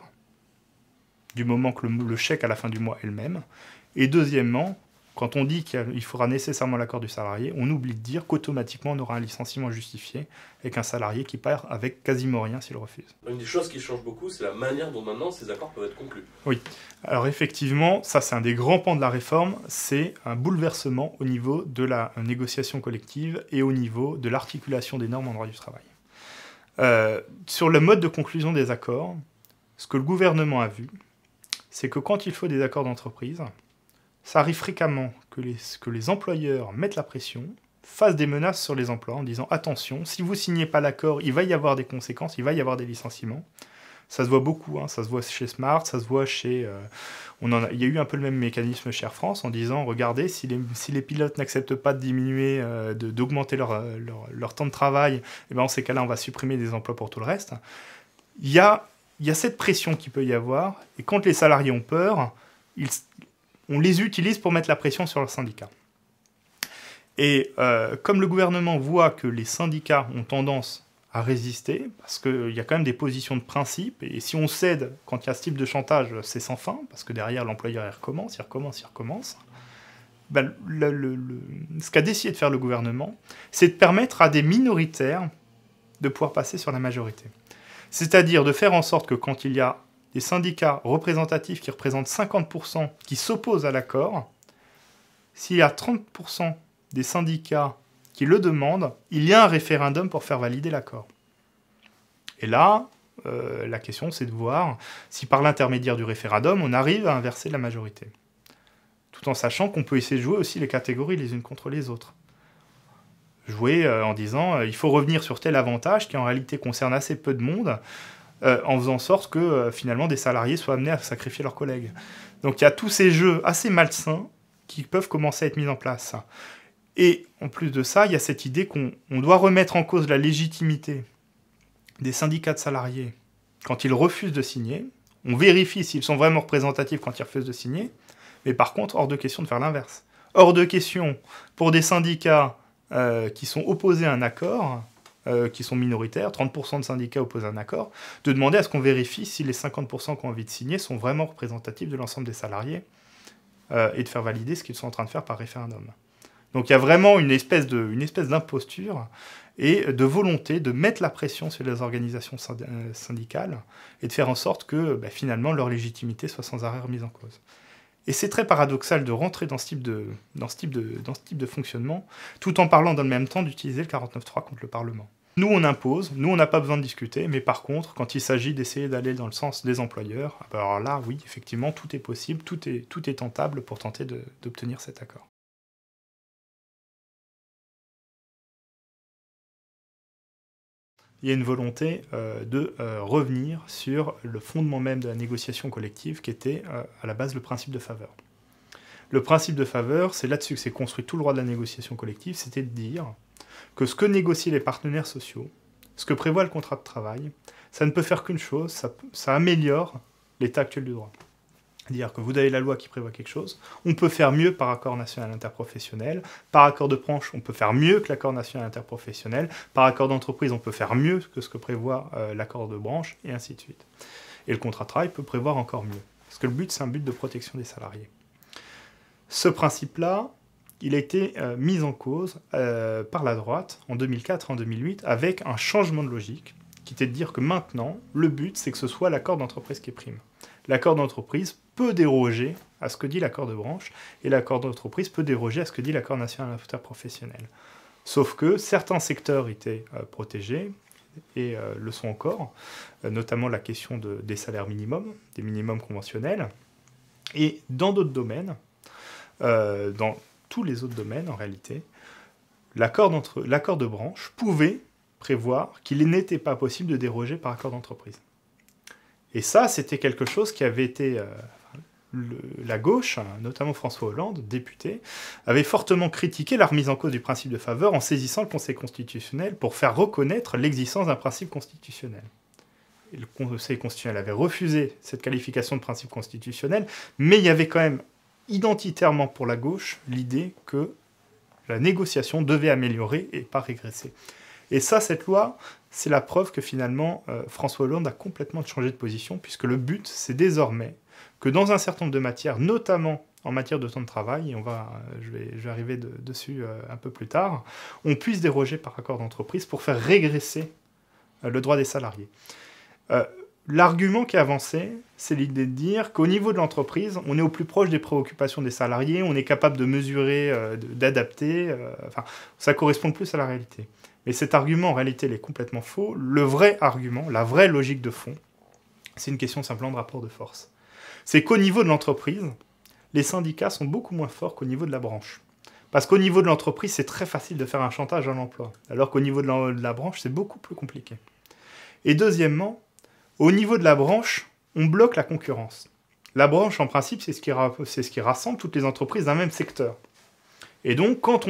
du moment que le chèque à la fin du mois est le même. Et deuxièmement, quand on dit qu'il faudra nécessairement l'accord du salarié, on oublie de dire qu'automatiquement on aura un licenciement justifié avec un salarié qui part avec quasiment rien s'il refuse. Une des choses qui change beaucoup, c'est la manière dont maintenant ces accords peuvent être conclus. Oui, alors effectivement, ça c'est un des grands pans de la réforme, c'est un bouleversement au niveau de la négociation collective et au niveau de l'articulation des normes en droit du travail. Sur le mode de conclusion des accords, ce que le gouvernement a vu, c'est que quand il faut des accords d'entreprise, ça arrive fréquemment que les employeurs mettent la pression, fassent des menaces sur les emplois en disant « Attention, si vous ne signez pas l'accord, il va y avoir des conséquences, il va y avoir des licenciements. » Ça se voit beaucoup, ça se voit chez Smart, ça se voit chez... il y a eu un peu le même mécanisme chez Air France en disant « Regardez, si les pilotes n'acceptent pas de diminuer, d'augmenter leur temps de travail, et ben, en ces cas-là, on va supprimer des emplois pour tout le reste. » Il y a cette pression qu'il peut y avoir, et quand les salariés ont peur, on les utilise pour mettre la pression sur leurs syndicats. Et comme le gouvernement voit que les syndicats ont tendance à résister, parce qu'il y a quand même des positions de principe, et si on cède quand il y a ce type de chantage, c'est sans fin, parce que derrière, l'employeur il recommence. Ben, ce qu'a décidé de faire le gouvernement, c'est de permettre à des minoritaires de pouvoir passer sur la majorité. C'est-à-dire de faire en sorte que quand il y a des syndicats représentatifs qui représentent 50% qui s'opposent à l'accord, s'il y a 30% des syndicats qui le demandent, il y a un référendum pour faire valider l'accord. Et là, la question, c'est de voir si par l'intermédiaire du référendum, on arrive à inverser la majorité. Tout en sachant qu'on peut essayer de jouer aussi les catégories les unes contre les autres. Jouer en disant il faut revenir sur tel avantage qui en réalité concerne assez peu de monde, en faisant en sorte que finalement des salariés soient amenés à sacrifier leurs collègues. Donc il y a tous ces jeux assez malsains qui peuvent commencer à être mis en place. Et en plus de ça, il y a cette idée qu'on doit remettre en cause la légitimité des syndicats de salariés quand ils refusent de signer. On vérifie s'ils sont vraiment représentatifs quand ils refusent de signer, mais par contre, hors de question de faire l'inverse. Hors de question, pour des syndicats qui sont opposés à un accord, qui sont minoritaires, 30% de syndicats opposés à un accord, de demander à ce qu'on vérifie si les 50% qui ont envie de signer sont vraiment représentatifs de l'ensemble des salariés, et de faire valider ce qu'ils sont en train de faire par référendum. Donc il y a vraiment une espèce d'imposture et de volonté de mettre la pression sur les organisations syndicales et de faire en sorte que finalement leur légitimité soit sans arrêt remise en cause. Et c'est très paradoxal de rentrer dans ce type de fonctionnement, tout en parlant dans le même temps d'utiliser le 49.3 contre le Parlement. Nous, on impose, nous, on n'a pas besoin de discuter, mais par contre, quand il s'agit d'essayer d'aller dans le sens des employeurs, alors là, oui, effectivement, tout est possible, tout est tentable pour tenter d'obtenir cet accord. Il y a une volonté de revenir sur le fondement même de la négociation collective qui était à la base le principe de faveur. Le principe de faveur, c'est là-dessus que s'est construit tout le droit de la négociation collective, c'était de dire que ce que négocient les partenaires sociaux, ce que prévoit le contrat de travail, ça ne peut faire qu'une chose, ça améliore l'état actuel du droit. C'est-à-dire que vous avez la loi qui prévoit quelque chose, on peut faire mieux par accord national interprofessionnel, par accord de branche, on peut faire mieux que l'accord national interprofessionnel, par accord d'entreprise, on peut faire mieux que ce que prévoit l'accord de branche, et ainsi de suite. Et le contrat de travail peut prévoir encore mieux. Parce que le but, c'est un but de protection des salariés. Ce principe-là, il a été mis en cause par la droite en 2004 et en 2008 avec un changement de logique qui était de dire que maintenant, le but, c'est que ce soit l'accord d'entreprise qui prime. L'accord d'entreprise peut déroger à ce que dit l'accord de branche, et l'accord d'entreprise peut déroger à ce que dit l'accord national interprofessionnel. Sauf que certains secteurs étaient protégés, et le sont encore, notamment la question des salaires minimums, des minimums conventionnels, et dans d'autres domaines, dans tous les autres domaines en réalité, l'accord de branche pouvait prévoir qu'il n'était pas possible de déroger par accord d'entreprise. Et ça, c'était quelque chose qui avait été... la gauche, notamment François Hollande, député, avait fortement critiqué la remise en cause du principe de faveur en saisissant le Conseil constitutionnel pour faire reconnaître l'existence d'un principe constitutionnel. Et le Conseil constitutionnel avait refusé cette qualification de principe constitutionnel, mais il y avait quand même identitairement pour la gauche l'idée que la négociation devait améliorer et pas régresser. Et ça, cette loi, c'est la preuve que finalement François Hollande a complètement changé de position, puisque le but, c'est désormais que dans un certain nombre de matières, notamment en matière de temps de travail, et je vais arriver dessus un peu plus tard, on puisse déroger par accord d'entreprise pour faire régresser le droit des salariés. L'argument qui est avancé, c'est l'idée de dire qu'au niveau de l'entreprise, on est au plus proche des préoccupations des salariés, on est capable de mesurer, d'adapter, ça correspond plus à la réalité. Mais cet argument, en réalité, il est complètement faux. Le vrai argument, la vraie logique de fond, c'est une question simplement de rapport de force. C'est qu'au niveau de l'entreprise, les syndicats sont beaucoup moins forts qu'au niveau de la branche. Parce qu'au niveau de l'entreprise, c'est très facile de faire un chantage à l'emploi, alors qu'au niveau de la branche, c'est beaucoup plus compliqué. Et deuxièmement, au niveau de la branche, on bloque la concurrence. La branche, en principe, c'est ce qui rassemble toutes les entreprises d'un même secteur. Et donc, quand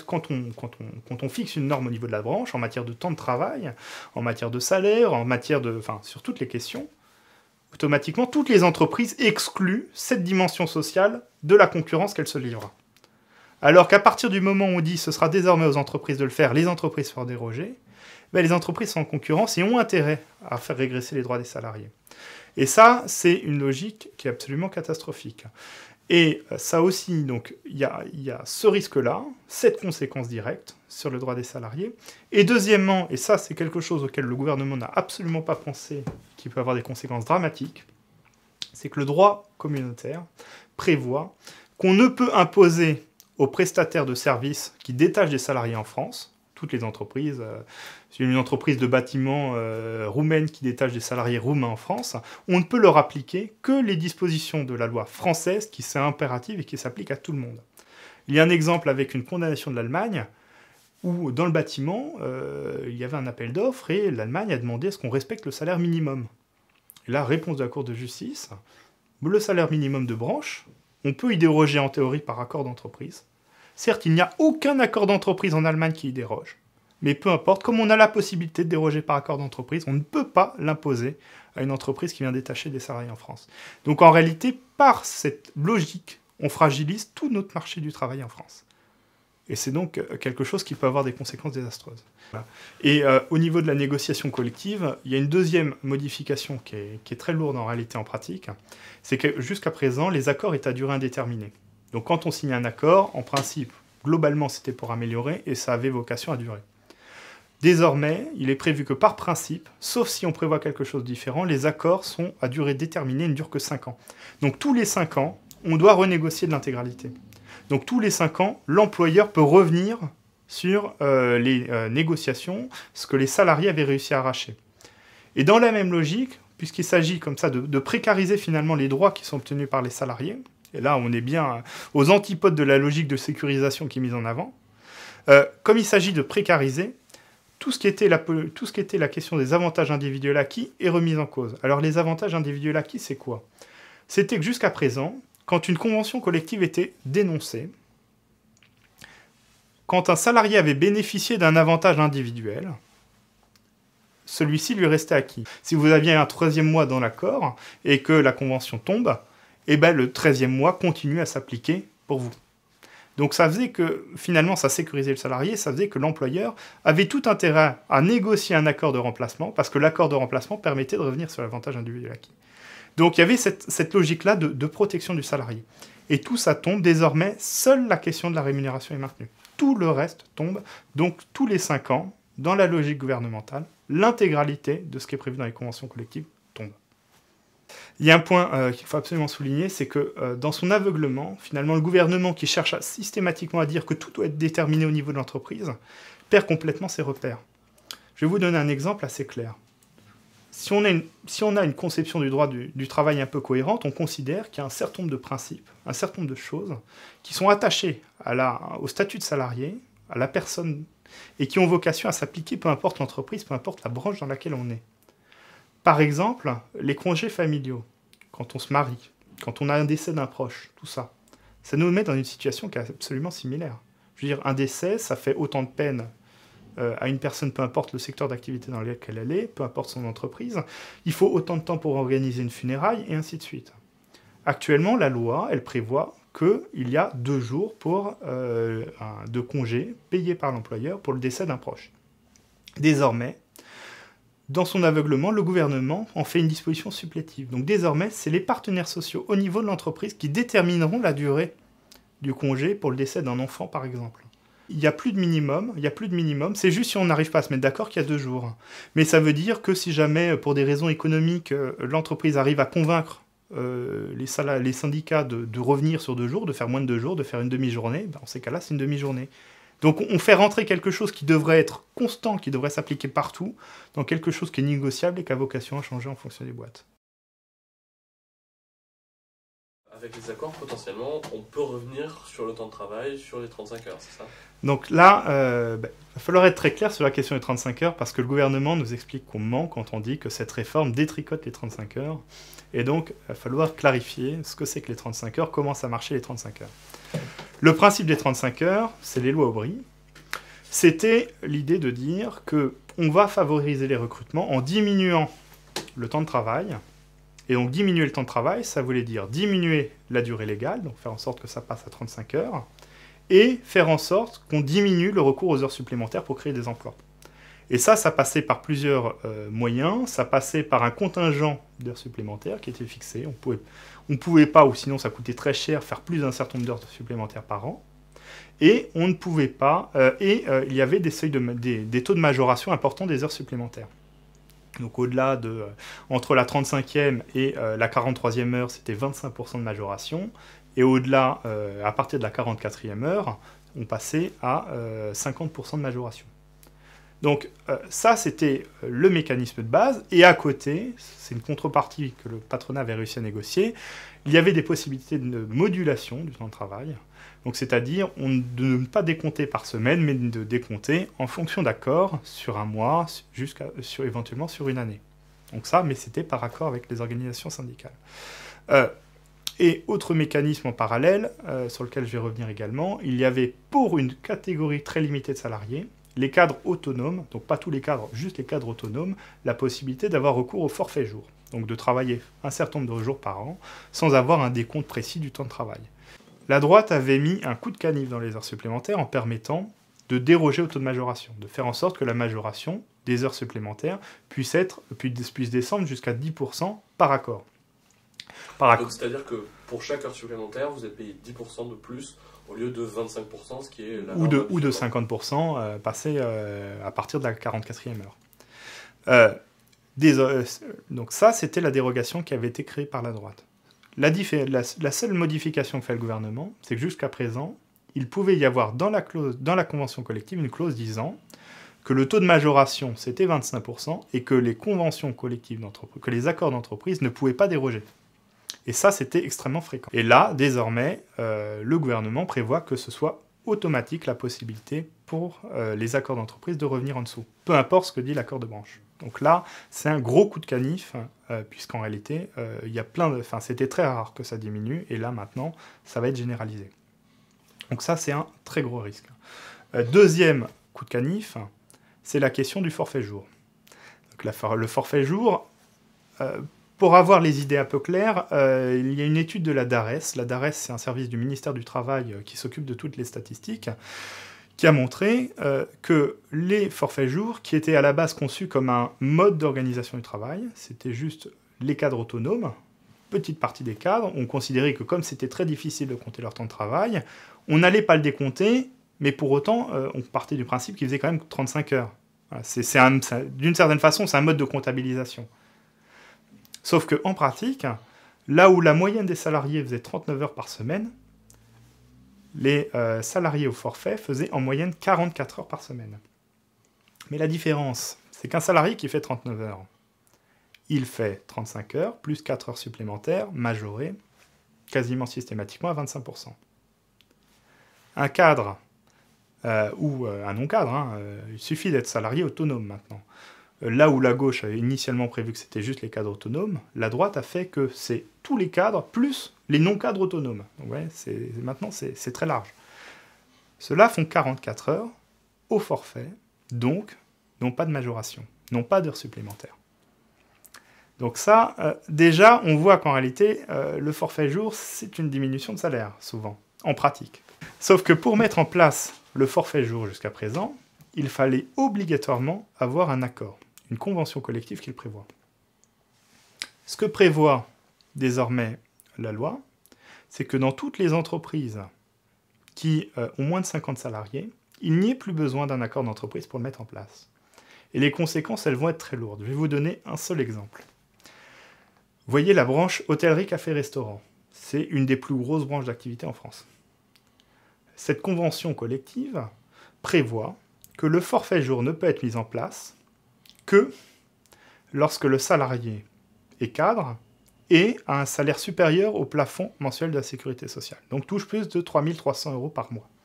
on fixe une norme au niveau de la branche, en matière de temps de travail, en matière de salaire, sur toutes les questions, automatiquement, toutes les entreprises excluent cette dimension sociale de la concurrence qu'elles se livrent. Alors qu'à partir du moment où on dit « ce sera désormais aux entreprises de le faire », les entreprises feront déroger, les entreprises sont en concurrence et ont intérêt à faire régresser les droits des salariés. Et ça, c'est une logique qui est absolument catastrophique. Et ça aussi, donc, il y a ce risque-là, cette conséquence directe sur le droit des salariés. Et deuxièmement, et ça c'est quelque chose auquel le gouvernement n'a absolument pas pensé, qui peut avoir des conséquences dramatiques, c'est que le droit communautaire prévoit qu'on ne peut imposer aux prestataires de services qui détachent des salariés en France, toutes les entreprises. C'est une entreprise de bâtiment roumaine qui détache des salariés roumains en France. On ne peut leur appliquer que les dispositions de la loi française qui sont impératives et qui s'appliquent à tout le monde. Il y a un exemple avec une condamnation de l'Allemagne où, dans le bâtiment, il y avait un appel d'offres et l'Allemagne a demandé à ce qu'on respecte le salaire minimum. Et la réponse de la Cour de justice, le salaire minimum de branche, on peut y déroger en théorie par accord d'entreprise. Certes, il n'y a aucun accord d'entreprise en Allemagne qui y déroge. Mais peu importe, comme on a la possibilité de déroger par accord d'entreprise, on ne peut pas l'imposer à une entreprise qui vient détacher des salariés en France. Donc en réalité, par cette logique, on fragilise tout notre marché du travail en France. Et c'est donc quelque chose qui peut avoir des conséquences désastreuses. Voilà. Et au niveau de la négociation collective, il y a une deuxième modification qui est très lourde en réalité en pratique, c'est que jusqu'à présent, les accords étaient à durée indéterminée. Donc quand on signe un accord, en principe, globalement, c'était pour améliorer et ça avait vocation à durer. Désormais, il est prévu que par principe, sauf si on prévoit quelque chose de différent, les accords sont à durée déterminée et ne durent que 5 ans. Donc tous les 5 ans, on doit renégocier de l'intégralité. Donc tous les 5 ans, l'employeur peut revenir sur les négociations, ce que les salariés avaient réussi à arracher. Et dans la même logique, puisqu'il s'agit comme ça de précariser finalement les droits qui sont obtenus par les salariés, et là on est bien aux antipodes de la logique de sécurisation qui est mise en avant, comme il s'agit de précariser, tout ce qui était la question des avantages individuels acquis est remis en cause. Alors les avantages individuels acquis, c'est quoi? C'était que jusqu'à présent, quand une convention collective était dénoncée, quand un salarié avait bénéficié d'un avantage individuel, celui-ci lui restait acquis. Si vous aviez un 13e mois dans l'accord et que la convention tombe, eh ben le 13e mois continue à s'appliquer pour vous. Donc ça faisait que, finalement, ça sécurisait le salarié, ça faisait que l'employeur avait tout intérêt à négocier un accord de remplacement, parce que l'accord de remplacement permettait de revenir sur l'avantage individuel acquis. Donc il y avait cette logique-là de protection du salarié. Et tout ça tombe, désormais, seule la question de la rémunération est maintenue. Tout le reste tombe, donc tous les 5 ans, dans la logique gouvernementale, l'intégralité de ce qui est prévu dans les conventions collectives tombe. Il y a un point qu'il faut absolument souligner, c'est que dans son aveuglement, finalement, le gouvernement qui cherche systématiquement à dire que tout doit être déterminé au niveau de l'entreprise, perd complètement ses repères. Je vais vous donner un exemple assez clair. Si on a une conception du droit du travail un peu cohérente, on considère qu'il y a un certain nombre de principes, un certain nombre de choses qui sont attachées au statut de salarié, à la personne, et qui ont vocation à s'appliquer peu importe l'entreprise, peu importe la branche dans laquelle on est. Par exemple, les congés familiaux, quand on se marie, quand on a un décès d'un proche, tout ça, ça nous met dans une situation qui est absolument similaire. Je veux dire, un décès, ça fait autant de peine à une personne, peu importe le secteur d'activité dans lequel elle est, peu importe son entreprise. Il faut autant de temps pour organiser une funéraille, et ainsi de suite. Actuellement, la loi, elle prévoit qu'il y a 2 jours de congés payés par l'employeur pour le décès d'un proche. Désormais, dans son aveuglement, le gouvernement en fait une disposition supplétive. Donc désormais, c'est les partenaires sociaux au niveau de l'entreprise qui détermineront la durée du congé pour le décès d'un enfant, par exemple. Il n'y a plus de minimum, c'est juste si on n'arrive pas à se mettre d'accord qu'il y a 2 jours. Mais ça veut dire que si jamais, pour des raisons économiques, l'entreprise arrive à convaincre les syndicats de revenir sur 2 jours, de faire moins de 2 jours, de faire une demi-journée, dans ces cas-là, c'est une demi-journée. Donc on fait rentrer quelque chose qui devrait être constant, qui devrait s'appliquer partout, dans quelque chose qui est négociable et qui a vocation à changer en fonction des boîtes. Avec les accords, potentiellement, on peut revenir sur le temps de travail, sur les 35 heures, c'est ça? Donc là, il va falloir être très clair sur la question des 35 heures, parce que le gouvernement nous explique qu'on ment quand on dit que cette réforme détricote les 35 heures. Et donc, il va falloir clarifier ce que c'est que les 35 heures, comment ça marchait les 35 heures. Le principe des 35 heures, c'est les lois Aubry. C'était l'idée de dire qu'on va favoriser les recrutements en diminuant le temps de travail. Et donc diminuer le temps de travail, ça voulait dire diminuer la durée légale, donc faire en sorte que ça passe à 35 heures, et faire en sorte qu'on diminue le recours aux heures supplémentaires pour créer des emplois. Et ça passait par plusieurs moyens. Ça passait par un contingent d'heures supplémentaires qui était fixé. On pouvait pas, ou sinon ça coûtait très cher, faire plus d'un certain nombre d'heures supplémentaires par an. Et on ne pouvait pas, il y avait des taux de majoration importants des heures supplémentaires. Donc au-delà entre la 35e et la 43e heure, c'était 25% de majoration. Et au-delà, à partir de la 44e heure, on passait à 50% de majoration. Donc ça, c'était le mécanisme de base. Et à côté, c'est une contrepartie que le patronat avait réussi à négocier, il y avait des possibilités de modulation du temps de travail. Donc c'est-à-dire de ne pas décompter par semaine, mais de décompter en fonction d'accords sur un mois, éventuellement sur une année. Donc ça, mais c'était par accord avec les organisations syndicales. Et autre mécanisme en parallèle, sur lequel je vais revenir également, il y avait pour une catégorie très limitée de salariés, les cadres autonomes, donc pas tous les cadres, juste les cadres autonomes, la possibilité d'avoir recours au forfait jour. Donc de travailler un certain nombre de jours par an, sans avoir un décompte précis du temps de travail. La droite avait mis un coup de canif dans les heures supplémentaires en permettant de déroger au taux de majoration, de faire en sorte que la majoration des heures supplémentaires puisse descendre jusqu'à 10% par accord. Donc c'est-à-dire que pour chaque heure supplémentaire, vous êtes payé 10% de plus au lieu de 25%, ce qui est la ou de 50% passé à partir de la 44e heure. Donc ça, c'était la dérogation qui avait été créée par la droite. La seule modification que fait le gouvernement, c'est que jusqu'à présent, il pouvait y avoir dans la convention collective une clause disant que le taux de majoration, c'était 25%, et que les conventions collectives d'entreprise, que les accords d'entreprise ne pouvaient pas déroger. Et ça, c'était extrêmement fréquent. Et là, désormais, le gouvernement prévoit que ce soit automatique la possibilité pour les accords d'entreprise de revenir en dessous, peu importe ce que dit l'accord de branche. Donc là, c'est un gros coup de canif, puisqu'en réalité, il y a c'était très rare que ça diminue, et là, maintenant, ça va être généralisé. Donc ça, c'est un très gros risque. Deuxième coup de canif, c'est la question du forfait jour. Donc le forfait jour, pour avoir les idées un peu claires, il y a une étude de la DARES. La DARES, c'est un service du ministère du Travail qui s'occupe de toutes les statistiques, qui a montré que les forfaits jours, qui étaient à la base conçus comme un mode d'organisation du travail, c'était juste les cadres autonomes, petite partie des cadres, on considérait que comme c'était très difficile de compter leur temps de travail, on n'allait pas le décompter, mais pour autant, on partait du principe qu'ils faisaient quand même 35 heures. Voilà, d'une certaine façon, c'est un mode de comptabilisation. Sauf qu'en pratique, là où la moyenne des salariés faisait 39 heures par semaine, les salariés au forfait faisaient en moyenne 44 heures par semaine. Mais la différence, c'est qu'un salarié qui fait 39 heures, il fait 35 heures, plus 4 heures supplémentaires, majorées, quasiment systématiquement à 25%. Un cadre, ou un non-cadre, il suffit d'être salarié autonome maintenant. Là où la gauche avait initialement prévu que c'était juste les cadres autonomes, la droite a fait que c'est tous les cadres plus les non-cadres autonomes. Donc ouais, maintenant, c'est très large. Ceux-là font 44 heures au forfait, donc n'ont pas de majoration, n'ont pas d'heures supplémentaires. Donc ça, déjà, on voit qu'en réalité, le forfait jour, c'est une diminution de salaire, souvent, en pratique. Sauf que pour mettre en place le forfait jour jusqu'à présent, il fallait obligatoirement avoir un accord, une convention collective qui le prévoit. Ce que prévoit désormais la loi, c'est que dans toutes les entreprises qui ont moins de 50 salariés, il n'y ait plus besoin d'un accord d'entreprise pour le mettre en place. Et les conséquences, elles vont être très lourdes. Je vais vous donner un seul exemple. Vous voyez la branche hôtellerie, café, restaurant. C'est une des plus grosses branches d'activité en France. Cette convention collective prévoit que le forfait jour ne peut être mis en place que lorsque le salarié est cadre et a un salaire supérieur au plafond mensuel de la sécurité sociale. Donc touche plus de 3 300 € par mois.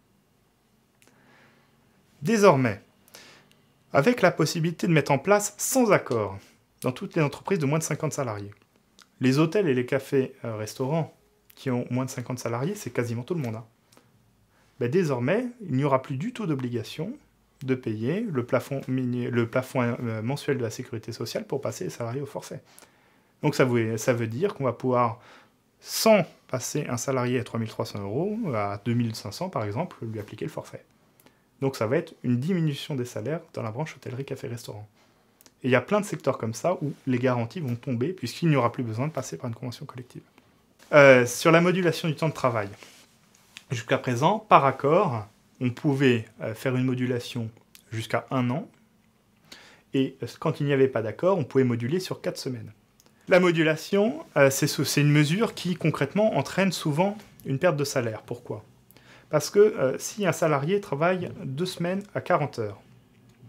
Désormais, avec la possibilité de mettre en place sans accord dans toutes les entreprises de moins de 50 salariés, les hôtels et les cafés-restaurants qui ont moins de 50 salariés, c'est quasiment tout le monde. Ben désormais, il n'y aura plus du tout d'obligation de payer le plafond mensuel de la sécurité sociale pour passer les salariés au forfait. Donc ça veut dire qu'on va pouvoir, sans passer un salarié à 3 300 €, à 2 500 par exemple, lui appliquer le forfait. Donc ça va être une diminution des salaires dans la branche hôtellerie, café, restaurant. Et il y a plein de secteurs comme ça où les garanties vont tomber puisqu'il n'y aura plus besoin de passer par une convention collective. Sur la modulation du temps de travail. Jusqu'à présent, par accord, on pouvait faire une modulation jusqu'à 1 an, et quand il n'y avait pas d'accord, on pouvait moduler sur 4 semaines. La modulation, c'est une mesure qui, concrètement, entraîne souvent une perte de salaire. Pourquoi ? Parce que si un salarié travaille 2 semaines à 40 heures,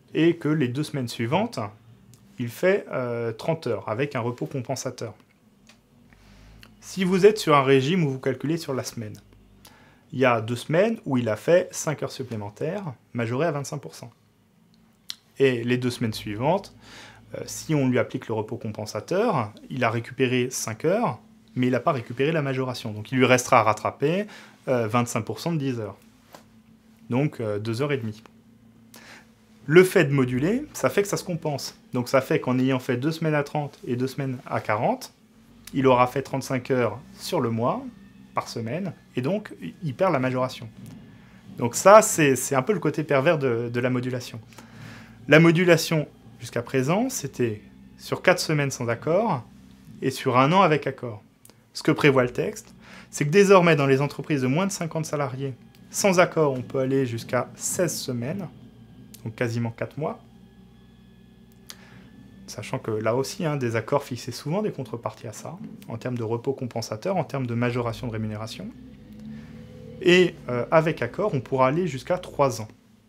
et que les 2 semaines suivantes, il fait 30 heures, avec un repos compensateur. Si vous êtes sur un régime où vous calculez sur la semaine, il y a 2 semaines où il a fait 5 heures supplémentaires, majorées à 25%. Et les 2 semaines suivantes, si on lui applique le repos compensateur, il a récupéré 5 heures, mais il n'a pas récupéré la majoration. Donc il lui restera à rattraper 25% de 10 heures. Donc 2 heures et demie. Le fait de moduler, ça fait que ça se compense. Donc ça fait qu'en ayant fait 2 semaines à 30 et 2 semaines à 40, il aura fait 35 heures sur le mois, par semaine, et donc il perd la majoration. Donc ça, c'est un peu le côté pervers de la modulation. La modulation, jusqu'à présent, c'était sur 4 semaines sans accord, et sur 1 an avec accord. Ce que prévoit le texte, c'est que désormais, dans les entreprises de moins de 50 salariés, sans accord, on peut aller jusqu'à 16 semaines, donc quasiment 4 mois, sachant que là aussi, des accords fixaient souvent des contreparties à ça, en termes de repos compensateur, en termes de majoration de rémunération. Et avec accord, on pourra aller jusqu'à 3 ans.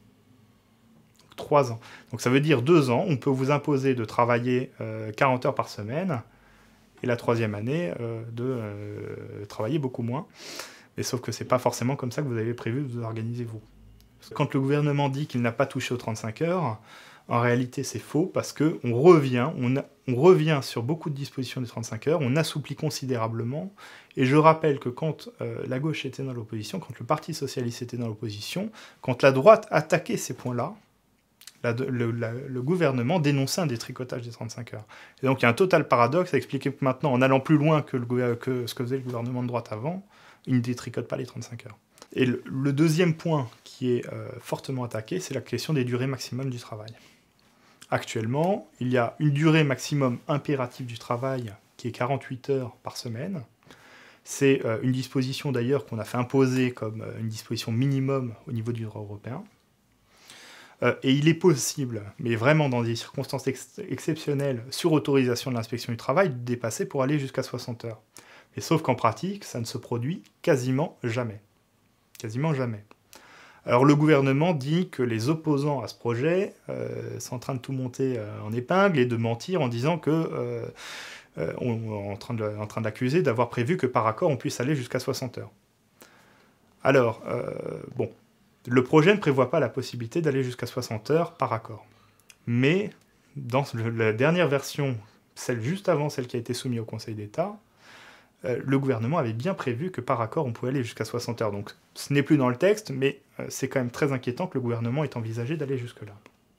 3 ans. Donc ça veut dire 2 ans, on peut vous imposer de travailler 40 heures par semaine, et la 3e année, de travailler beaucoup moins. Mais sauf que c'est pas forcément comme ça que vous avez prévu de vous organiser, vous. Quand le gouvernement dit qu'il n'a pas touché aux 35 heures, en réalité, c'est faux, parce qu'on revient sur beaucoup de dispositions des 35 heures, on assouplit considérablement, et je rappelle que quand la gauche était dans l'opposition, quand le Parti socialiste était dans l'opposition, quand la droite attaquait ces points-là, le gouvernement dénonçait un détricotage des 35 heures. Et donc il y a un total paradoxe à expliquer que maintenant, en allant plus loin que ce que faisait le gouvernement de droite avant, il ne détricote pas les 35 heures. Et le deuxième point qui est fortement attaqué, c'est la question des durées maximum du travail. Actuellement, il y a une durée maximum impérative du travail qui est 48 heures par semaine. C'est une disposition d'ailleurs qu'on a fait imposer comme une disposition minimum au niveau du droit européen. Et il est possible, mais vraiment dans des circonstances exceptionnelles, sur autorisation de l'inspection du travail, de dépasser pour aller jusqu'à 60 heures. Mais sauf qu'en pratique, ça ne se produit quasiment jamais. Quasiment jamais. Alors le gouvernement dit que les opposants à ce projet sont en train de tout monter en épingle et de mentir en disant que en train de l'accuser d'avoir prévu que par accord on puisse aller jusqu'à 60 heures. Alors, bon, le projet ne prévoit pas la possibilité d'aller jusqu'à 60 heures par accord. Mais dans la dernière version, celle juste avant celle qui a été soumise au Conseil d'État, le gouvernement avait bien prévu que par accord on pouvait aller jusqu'à 60 heures. Donc ce n'est plus dans le texte, mais c'est quand même très inquiétant que le gouvernement ait envisagé d'aller jusque-là.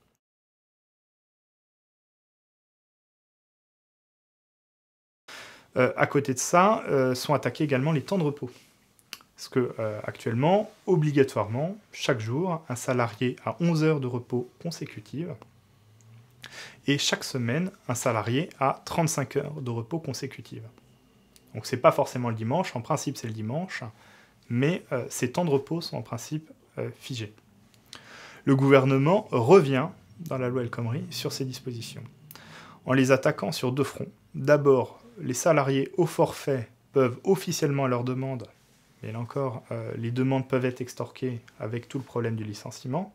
À côté de ça, sont attaqués également les temps de repos. Parce que actuellement, obligatoirement, chaque jour, un salarié a 11 heures de repos consécutives, et chaque semaine, un salarié a 35 heures de repos consécutives. Donc c'est pas forcément le dimanche, en principe c'est le dimanche, mais ces temps de repos sont en principe figés. Le gouvernement revient, dans la loi El Khomri, sur ces dispositions, en les attaquant sur 2 fronts. D'abord, les salariés au forfait peuvent officiellement à leur demande, mais là encore, les demandes peuvent être extorquées avec tout le problème du licenciement.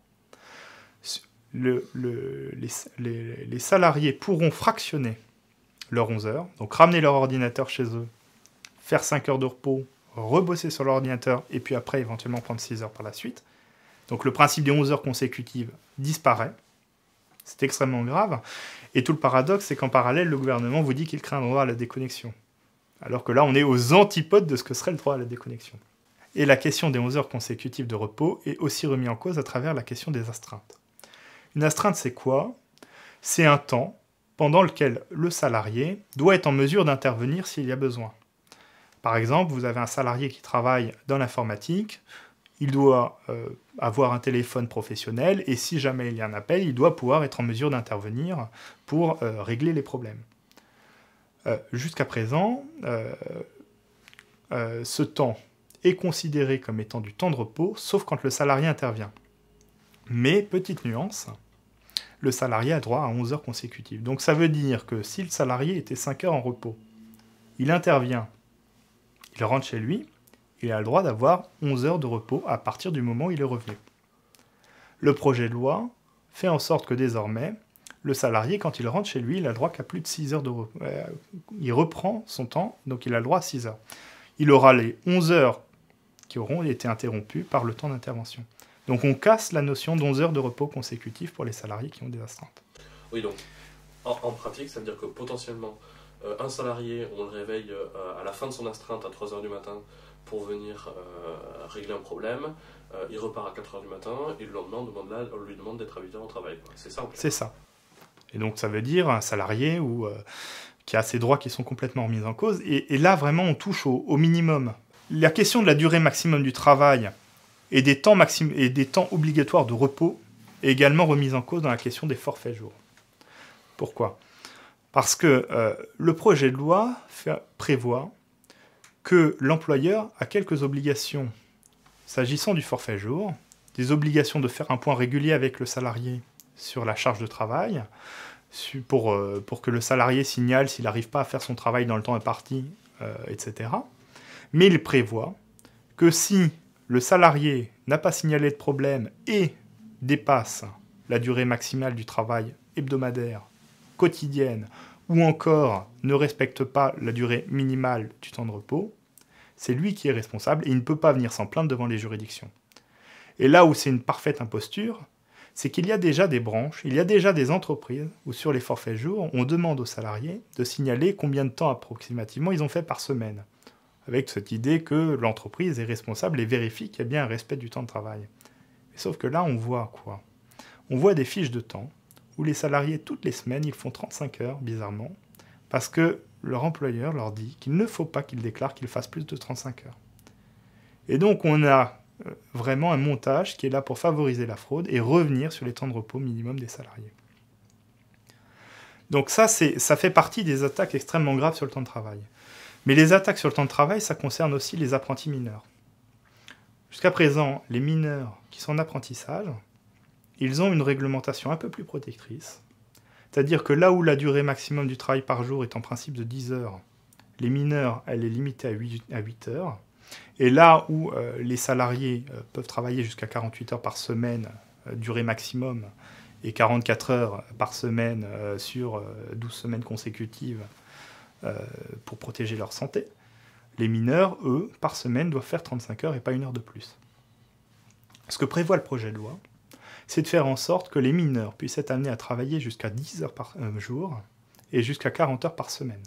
Les salariés pourront fractionner leurs 11 heures, donc ramener leur ordinateur chez eux, faire 5 heures de repos, rebosser sur l'ordinateur, et puis après éventuellement prendre 6 heures par la suite. Donc le principe des 11 heures consécutives disparaît. C'est extrêmement grave. Et tout le paradoxe, c'est qu'en parallèle, le gouvernement vous dit qu'il crée un droit à la déconnexion. Alors que là, on est aux antipodes de ce que serait le droit à la déconnexion. Et la question des 11 heures consécutives de repos est aussi remise en cause à travers la question des astreintes. Une astreinte, c'est quoi? C'est un temps pendant lequel le salarié doit être en mesure d'intervenir s'il y a besoin. Par exemple, vous avez un salarié qui travaille dans l'informatique, il doit avoir un téléphone professionnel, et si jamais il y a un appel, il doit pouvoir être en mesure d'intervenir pour régler les problèmes. Jusqu'à présent, ce temps est considéré comme étant du temps de repos, sauf quand le salarié intervient. Mais, petite nuance, le salarié a droit à 11 heures consécutives. Donc ça veut dire que si le salarié était 5 heures en repos, il intervient, il rentre chez lui, il a le droit d'avoir 11 heures de repos à partir du moment où il est revenu. Le projet de loi fait en sorte que désormais, le salarié, quand il rentre chez lui, il a le droit qu'à plus de 6 heures de repos. Il reprend son temps, donc il a le droit à 6 heures. Il aura les 11 heures qui auront été interrompues par le temps d'intervention. Donc on casse la notion d'11 heures de repos consécutifs pour les salariés qui ont des astreintes. Oui, donc en pratique, ça veut dire que potentiellement, un salarié, on le réveille à la fin de son astreinte à 3 heures du matin pour venir régler un problème, il repart à 4 heures du matin et le lendemain, on lui demande d'être à 8 heures au travail. C'est ça en fait. C'est ça. Et donc ça veut dire un salarié qui a ses droits qui sont complètement remis en cause. Et là, vraiment, on touche au minimum. La question de la durée maximum du travail et des temps obligatoires de repos est également remise en cause dans la question des forfaits jours. Pourquoi ? Parce que le projet de loi prévoit que l'employeur a quelques obligations s'agissant du forfait jour, des obligations de faire un point régulier avec le salarié sur la charge de travail, pour que le salarié signale s'il n'arrive pas à faire son travail dans le temps imparti, etc. Mais il prévoit que si le salarié n'a pas signalé de problème et dépasse la durée maximale du travail hebdomadaire, quotidienne, ou encore ne respecte pas la durée minimale du temps de repos, c'est lui qui est responsable et il ne peut pas venir s'en plaindre devant les juridictions. Et là où c'est une parfaite imposture, c'est qu'il y a déjà des branches, il y a déjà des entreprises où sur les forfaits jours, on demande aux salariés de signaler combien de temps approximativement ils ont fait par semaine, avec cette idée que l'entreprise est responsable et vérifie qu'il y a bien un respect du temps de travail. Mais sauf que là, on voit quoi ? On voit des fiches de temps où les salariés, toutes les semaines, ils font 35 heures, bizarrement, parce que leur employeur leur dit qu'il ne faut pas qu'ils déclarent qu'ils fassent plus de 35 heures. Et donc, on a vraiment un montage qui est là pour favoriser la fraude et revenir sur les temps de repos minimum des salariés. Donc ça fait partie des attaques extrêmement graves sur le temps de travail. Mais les attaques sur le temps de travail, ça concerne aussi les apprentis mineurs. Jusqu'à présent, les mineurs qui sont en apprentissage, ils ont une réglementation un peu plus protectrice. C'est-à-dire que là où la durée maximum du travail par jour est en principe de 10 heures, les mineurs, elle est limitée à 8 heures. Et là où les salariés peuvent travailler jusqu'à 48 heures par semaine, durée maximum, et 44 heures par semaine sur 12 semaines consécutives pour protéger leur santé, les mineurs, eux, par semaine, doivent faire 35 heures et pas une heure de plus. Ce que prévoit le projet de loi, c'est de faire en sorte que les mineurs puissent être amenés à travailler jusqu'à 10 heures par jour et jusqu'à 40 heures par semaine.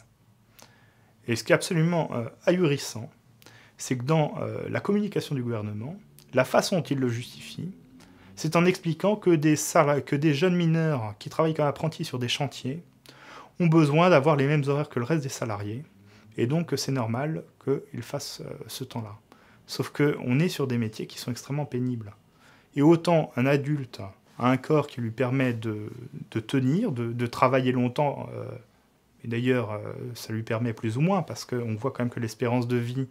Et ce qui est absolument ahurissant, c'est que dans la communication du gouvernement, la façon dont il le justifie, c'est en expliquant que des jeunes mineurs qui travaillent comme apprentis sur des chantiers ont besoin d'avoir les mêmes horaires que le reste des salariés, et donc que c'est normal qu'ils fassent ce temps-là. Sauf qu'on est sur des métiers qui sont extrêmement pénibles. Et autant un adulte a un corps qui lui permet de tenir, de travailler longtemps, et d'ailleurs ça lui permet plus ou moins, parce qu'on voit quand même que l'espérance de vie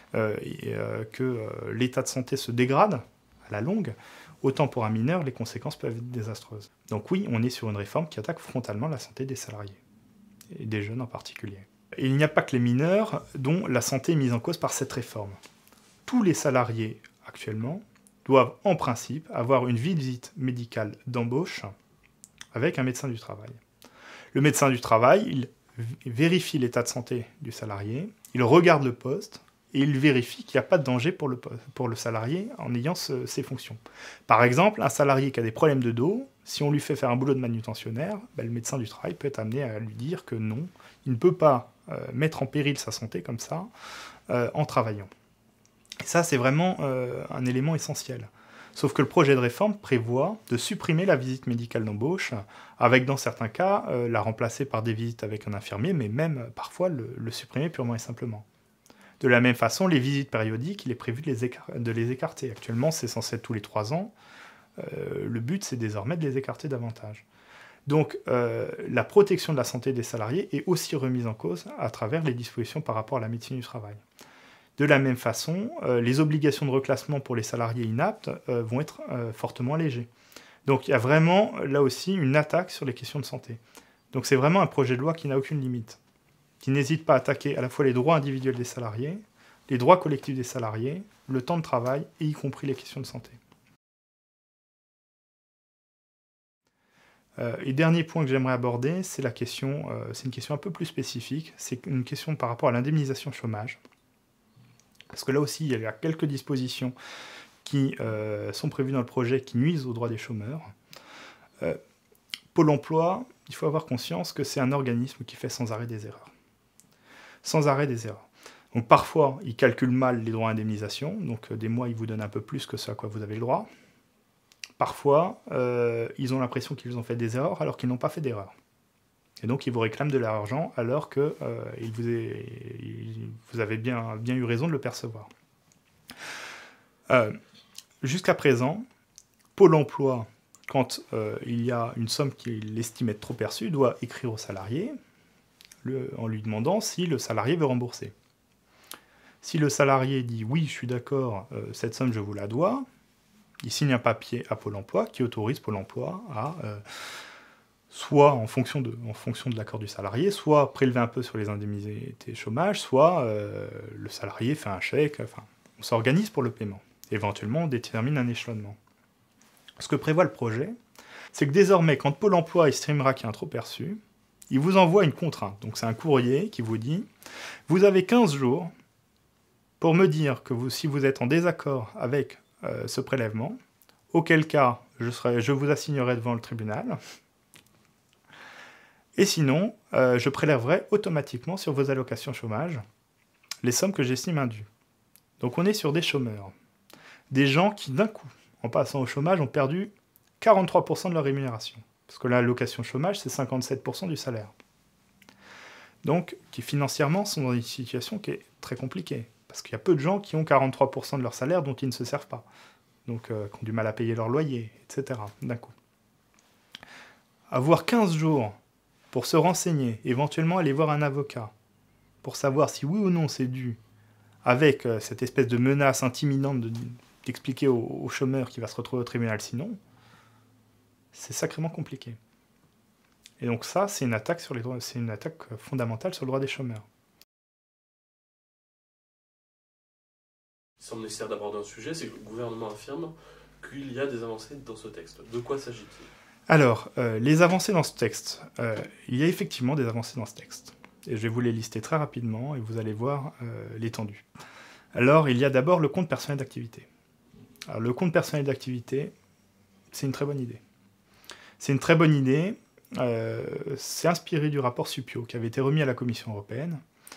et que l'état de santé se dégrade à la longue, autant pour un mineur, les conséquences peuvent être désastreuses. Donc oui, on est sur une réforme qui attaque frontalement la santé des salariés, et des jeunes en particulier. Et il n'y a pas que les mineurs dont la santé est mise en cause par cette réforme. Tous les salariés actuellement doivent en principe avoir une visite médicale d'embauche avec un médecin du travail. Le médecin du travail, il vérifie l'état de santé du salarié, il regarde le poste et il vérifie qu'il n'y a pas de danger pour le salarié en ayant ces fonctions. Par exemple, un salarié qui a des problèmes de dos, si on lui fait faire un boulot de manutentionnaire, le médecin du travail peut être amené à lui dire que non, il ne peut pas mettre en péril sa santé comme ça en travaillant. Et ça, c'est vraiment un élément essentiel. Sauf que le projet de réforme prévoit de supprimer la visite médicale d'embauche, avec dans certains cas la remplacer par des visites avec un infirmier, mais même parfois le supprimer purement et simplement. De la même façon, les visites périodiques, il est prévu de les écarter. Actuellement, c'est censé être tous les 3 ans. Le but, c'est désormais de les écarter davantage. Donc, la protection de la santé des salariés est aussi remise en cause à travers les dispositions par rapport à la médecine du travail. De la même façon, les obligations de reclassement pour les salariés inaptes vont être fortement allégées. Donc il y a vraiment, là aussi, une attaque sur les questions de santé. Donc c'est vraiment un projet de loi qui n'a aucune limite, qui n'hésite pas à attaquer à la fois les droits individuels des salariés, les droits collectifs des salariés, le temps de travail, et y compris les questions de santé. Et dernier point que j'aimerais aborder, c'est une question un peu plus spécifique, c'est une question par rapport à l'indemnisation chômage. Parce que là aussi, il y a quelques dispositions qui sont prévues dans le projet qui nuisent aux droits des chômeurs. Pôle emploi, il faut avoir conscience que c'est un organisme qui fait sans arrêt des erreurs. Sans arrêt des erreurs. Donc parfois, ils calculent mal les droits à indemnisation, donc des mois, ils vous donnent un peu plus que ce à quoi vous avez le droit. Parfois, ils ont l'impression qu'ils ont fait des erreurs alors qu'ils n'ont pas fait d'erreur. Et donc, ils vous réclament de l'argent alors que vous avez bien eu raison de le percevoir. Jusqu'à présent, Pôle emploi, quand il y a une somme qu'il estime être trop perçue, doit écrire au salarié en lui demandant si le salarié veut rembourser. Si le salarié dit « oui, je suis d'accord, cette somme, je vous la dois », il signe un papier à Pôle emploi qui autorise Pôle emploi à, soit en fonction de l'accord du salarié, soit prélever un peu sur les indemnités chômage, soit le salarié fait un chèque, enfin, on s'organise pour le paiement. Éventuellement, on détermine un échelonnement. Ce que prévoit le projet, c'est que désormais, quand Pôle emploi estimera qu'il y a un trop perçu, il vous envoie une contrainte. Donc c'est un courrier qui vous dit « Vous avez 15 jours pour me dire que si vous êtes en désaccord avec ce prélèvement, auquel cas je vous assignerai devant le tribunal, et sinon, je prélèverai automatiquement sur vos allocations chômage les sommes que j'estime indues. » Donc on est sur des chômeurs, des gens qui d'un coup, en passant au chômage, ont perdu 43% de leur rémunération, parce que l'allocation chômage, c'est 57% du salaire. Donc, qui financièrement sont dans une situation qui est très compliquée. Parce qu'il y a peu de gens qui ont 43% de leur salaire dont ils ne se servent pas. Donc, qui ont du mal à payer leur loyer, etc. d'un coup. Avoir 15 jours pour se renseigner, éventuellement aller voir un avocat, pour savoir si oui ou non c'est dû, avec cette espèce de menace intimidante d'expliquer au chômeur qu'il va se retrouver au tribunal sinon, c'est sacrément compliqué. Et donc ça, c'est une attaque fondamentale sur le droit des chômeurs. Il semble nécessaire d'aborder un sujet, c'est que le gouvernement affirme qu'il y a des avancées dans ce texte. De quoi s'agit-il ? Alors, les avancées dans ce texte. Il y a effectivement des avancées dans ce texte. Et je vais vous les lister très rapidement et vous allez voir l'étendue. Alors, il y a d'abord le compte personnel d'activité. Alors, le compte personnel d'activité, c'est une très bonne idée. C'est une très bonne idée. C'est inspiré du rapport Supio qui avait été remis à la Commission européenne,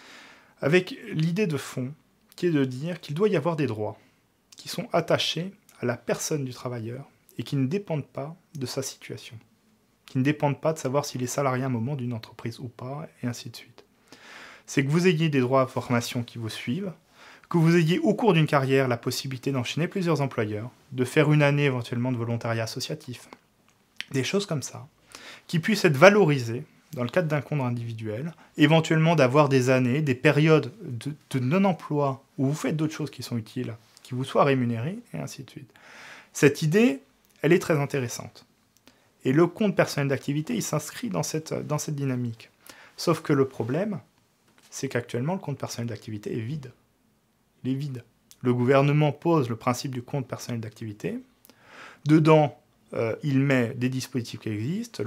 avec l'idée de fond qui est de dire qu'il doit y avoir des droits qui sont attachés à la personne du travailleur et qui ne dépendent pas de sa situation, qui ne dépendent pas de savoir s'il est salarié à un moment d'une entreprise ou pas, et ainsi de suite. C'est que vous ayez des droits à formation qui vous suivent, que vous ayez au cours d'une carrière la possibilité d'enchaîner plusieurs employeurs, de faire une année éventuellement de volontariat associatif, des choses comme ça, qui puissent être valorisées dans le cadre d'un compte individuel, éventuellement d'avoir des années, des périodes de non-emploi où vous faites d'autres choses qui sont utiles, qui vous soient rémunérées, et ainsi de suite. Cette idée, elle est très intéressante. Et le compte personnel d'activité, il s'inscrit dans cette dynamique. Sauf que le problème, c'est qu'actuellement, le compte personnel d'activité est vide. Il est vide. Le gouvernement pose le principe du compte personnel d'activité. Dedans, il met des dispositifs qui existent,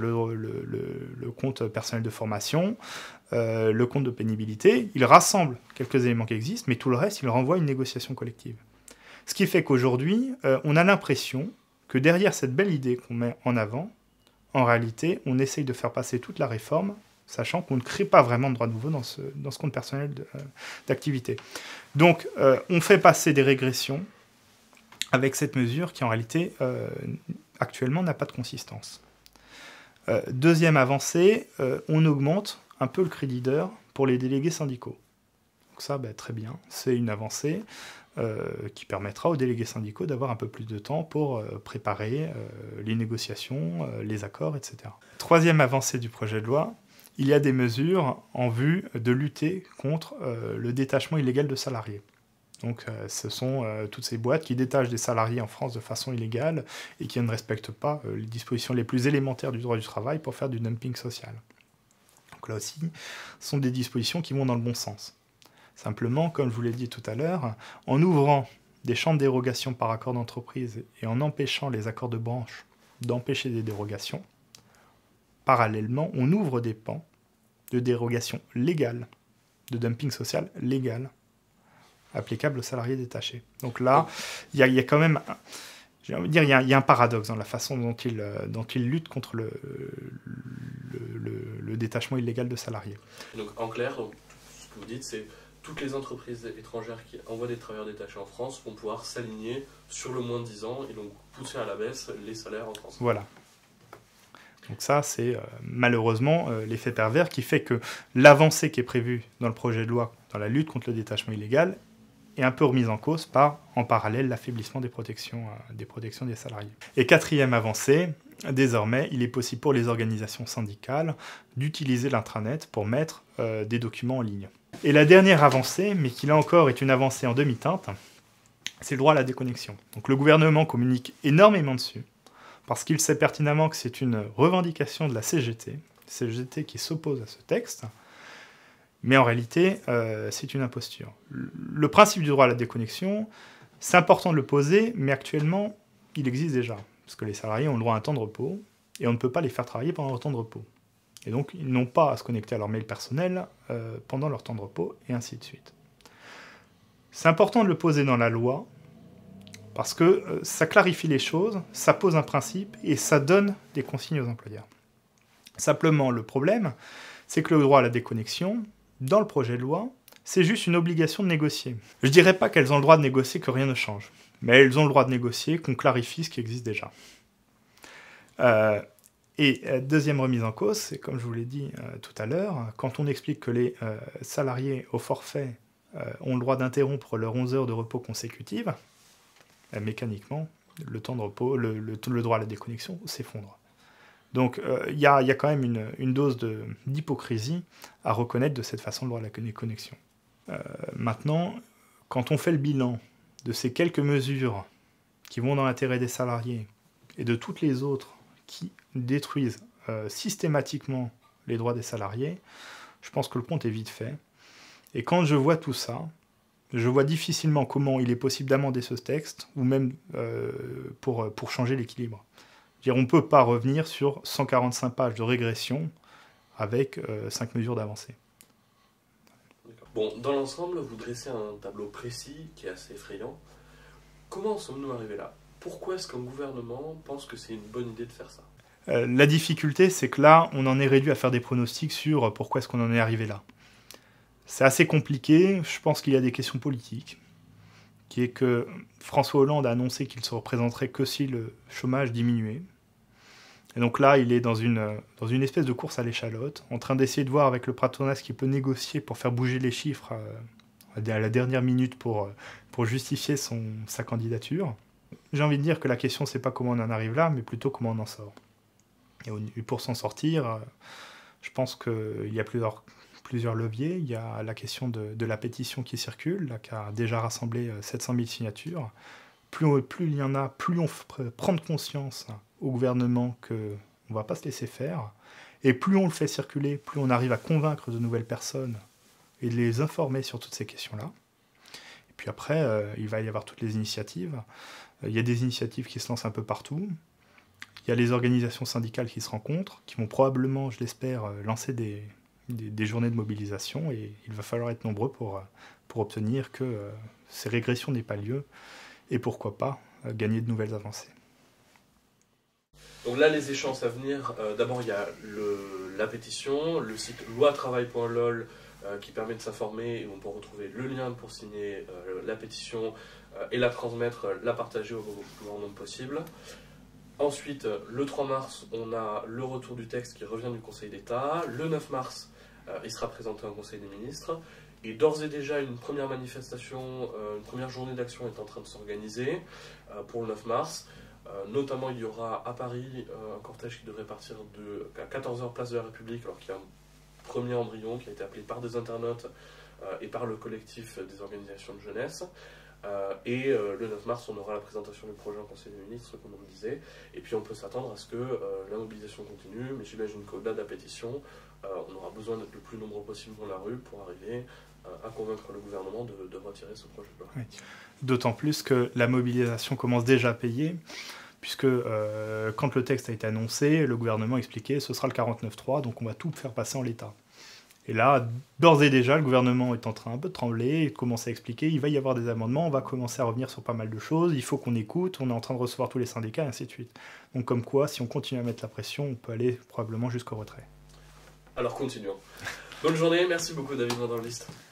le compte personnel de formation, le compte de pénibilité. Il rassemble quelques éléments qui existent, mais tout le reste, il renvoie à une négociation collective. Ce qui fait qu'aujourd'hui, on a l'impression que derrière cette belle idée qu'on met en avant, en réalité, on essaye de faire passer toute la réforme, sachant qu'on ne crée pas vraiment de droits nouveaux dans ce compte personnel d'activité. Donc, on fait passer des régressions avec cette mesure qui, en réalité, actuellement, n'a pas de consistance. Deuxième avancée, on augmente un peu le crédit d'heure pour les délégués syndicaux. Donc ça, très bien, c'est une avancée qui permettra aux délégués syndicaux d'avoir un peu plus de temps pour préparer les négociations, les accords, etc. Troisième avancée du projet de loi, il y a des mesures en vue de lutter contre le détachement illégal de salariés. Donc ce sont toutes ces boîtes qui détachent des salariés en France de façon illégale et qui ne respectent pas les dispositions les plus élémentaires du droit du travail pour faire du dumping social. Donc là aussi, ce sont des dispositions qui vont dans le bon sens. Simplement, comme je vous l'ai dit tout à l'heure, en ouvrant des champs de dérogation par accord d'entreprise et en empêchant les accords de branche d'empêcher des dérogations, parallèlement, on ouvre des pans de dérogation légale, de dumping social légal, applicable aux salariés détachés. Donc là, il y a quand même, j'ai envie de dire, il y a un paradoxe dans la façon dont il lutte contre le détachement illégal de salariés. Donc en clair, ce que vous dites, c'est toutes les entreprises étrangères qui envoient des travailleurs détachés en France vont pouvoir s'aligner sur le moins de 10 ans et donc pousser à la baisse les salaires en France. Voilà. Donc ça, c'est malheureusement l'effet pervers qui fait que l'avancée qui est prévue dans le projet de loi dans la lutte contre le détachement illégal est un peu remise en cause par, en parallèle, l'affaiblissement des protections des salariés. Et quatrième avancée, désormais, il est possible pour les organisations syndicales d'utiliser l'intranet pour mettre des documents en ligne. Et la dernière avancée, mais qui là encore est une avancée en demi-teinte, c'est le droit à la déconnexion. Donc le gouvernement communique énormément dessus, parce qu'il sait pertinemment que c'est une revendication de la CGT qui s'oppose à ce texte, mais en réalité, c'est une imposture. Le principe du droit à la déconnexion, c'est important de le poser, mais actuellement, il existe déjà, parce que les salariés ont le droit à un temps de repos, et on ne peut pas les faire travailler pendant leur temps de repos. Et donc, ils n'ont pas à se connecter à leur mail personnel pendant leur temps de repos, et ainsi de suite. C'est important de le poser dans la loi, parce que ça clarifie les choses, ça pose un principe, et ça donne des consignes aux employeurs. Simplement, le problème, c'est que le droit à la déconnexion, dans le projet de loi, c'est juste une obligation de négocier. Je ne dirais pas qu'elles ont le droit de négocier que rien ne change, mais elles ont le droit de négocier qu'on clarifie ce qui existe déjà. Et deuxième remise en cause, c'est comme je vous l'ai dit tout à l'heure, quand on explique que les salariés au forfait ont le droit d'interrompre leurs 11 heures de repos consécutives, mécaniquement, le temps de repos, le droit à la déconnexion s'effondre. Donc il y a quand même une dose d'hypocrisie à reconnaître de cette façon le droit à la déconnexion. Maintenant, quand on fait le bilan de ces quelques mesures qui vont dans l'intérêt des salariés et de toutes les autres qui détruisent systématiquement les droits des salariés, je pense que le compte est vite fait. Et quand je vois tout ça, je vois difficilement comment il est possible d'amender ce texte, ou même pour changer l'équilibre. On ne peut pas revenir sur 145 pages de régression avec 5 mesures d'avancée. Bon, dans l'ensemble, vous dressez un tableau précis qui est assez effrayant. Comment sommes-nous arrivés là? Pourquoi est-ce qu'un gouvernement pense que c'est une bonne idée de faire ça? La difficulté, c'est que là, on en est réduit à faire des pronostics sur pourquoi est-ce qu'on en est arrivé là. C'est assez compliqué, je pense qu'il y a des questions politiques, qui est que François Hollande a annoncé qu'il se représenterait que si le chômage diminuait. Et donc là, il est dans une espèce de course à l'échalote, en train d'essayer de voir avec le patronat ce qu'il peut négocier pour faire bouger les chiffres à la dernière minute pour justifier sa candidature. J'ai envie de dire que la question, c'est pas comment on en arrive là, mais plutôt comment on en sort. Et pour s'en sortir, je pense qu'il y a plusieurs leviers. Il y a la question de la pétition qui circule, là, qui a déjà rassemblé 700 000 signatures. Plus il y en a, plus on prend conscience au gouvernement qu'on ne va pas se laisser faire. Et plus on le fait circuler, plus on arrive à convaincre de nouvelles personnes et de les informer sur toutes ces questions-là. Et puis après, il va y avoir toutes les initiatives. Il y a des initiatives qui se lancent un peu partout. Il y a les organisations syndicales qui se rencontrent, qui vont probablement, je l'espère, lancer des journées de mobilisation. Et il va falloir être nombreux pour obtenir que ces régressions n'aient pas lieu. Et pourquoi pas gagner de nouvelles avancées. Donc là, les échéances à venir, d'abord il y a la pétition, le site loitravail.lol qui permet de s'informer et on peut retrouver le lien pour signer la pétition et la transmettre, la partager au plus grand nombre possible. Ensuite, le 3 mars, on a le retour du texte qui revient du Conseil d'État. Le 9 mars, il sera présenté au Conseil des ministres. Et d'ores et déjà, une première manifestation, une première journée d'action est en train de s'organiser pour le 9 mars. Notamment, il y aura à Paris un cortège qui devrait partir à 14 h place de la République, alors qu'il y a un premier embryon qui a été appelé par des internautes et par le collectif des organisations de jeunesse. Et le 9 mars, on aura la présentation du projet en Conseil des ministres, comme on le disait. Et puis on peut s'attendre à ce que la mobilisation continue, mais j'imagine qu'au-delà de la pétition, on aura besoin d'être le plus nombreux possible dans la rue pour arriver à convaincre le gouvernement de retirer ce projet de loi. Oui. D'autant plus que la mobilisation commence déjà à payer. puisque quand le texte a été annoncé, le gouvernement expliquait ce sera le 49.3, donc on va tout faire passer en l'état. Et là, d'ores et déjà, le gouvernement est en train un peu de trembler et de commencer à expliquer il va y avoir des amendements, on va commencer à revenir sur pas mal de choses, il faut qu'on écoute, on est en train de recevoir tous les syndicats, et ainsi de suite. Donc comme quoi, si on continue à mettre la pression, on peut aller probablement jusqu'au retrait. Alors continuons. Bonne journée, merci beaucoup David Van der Vlist.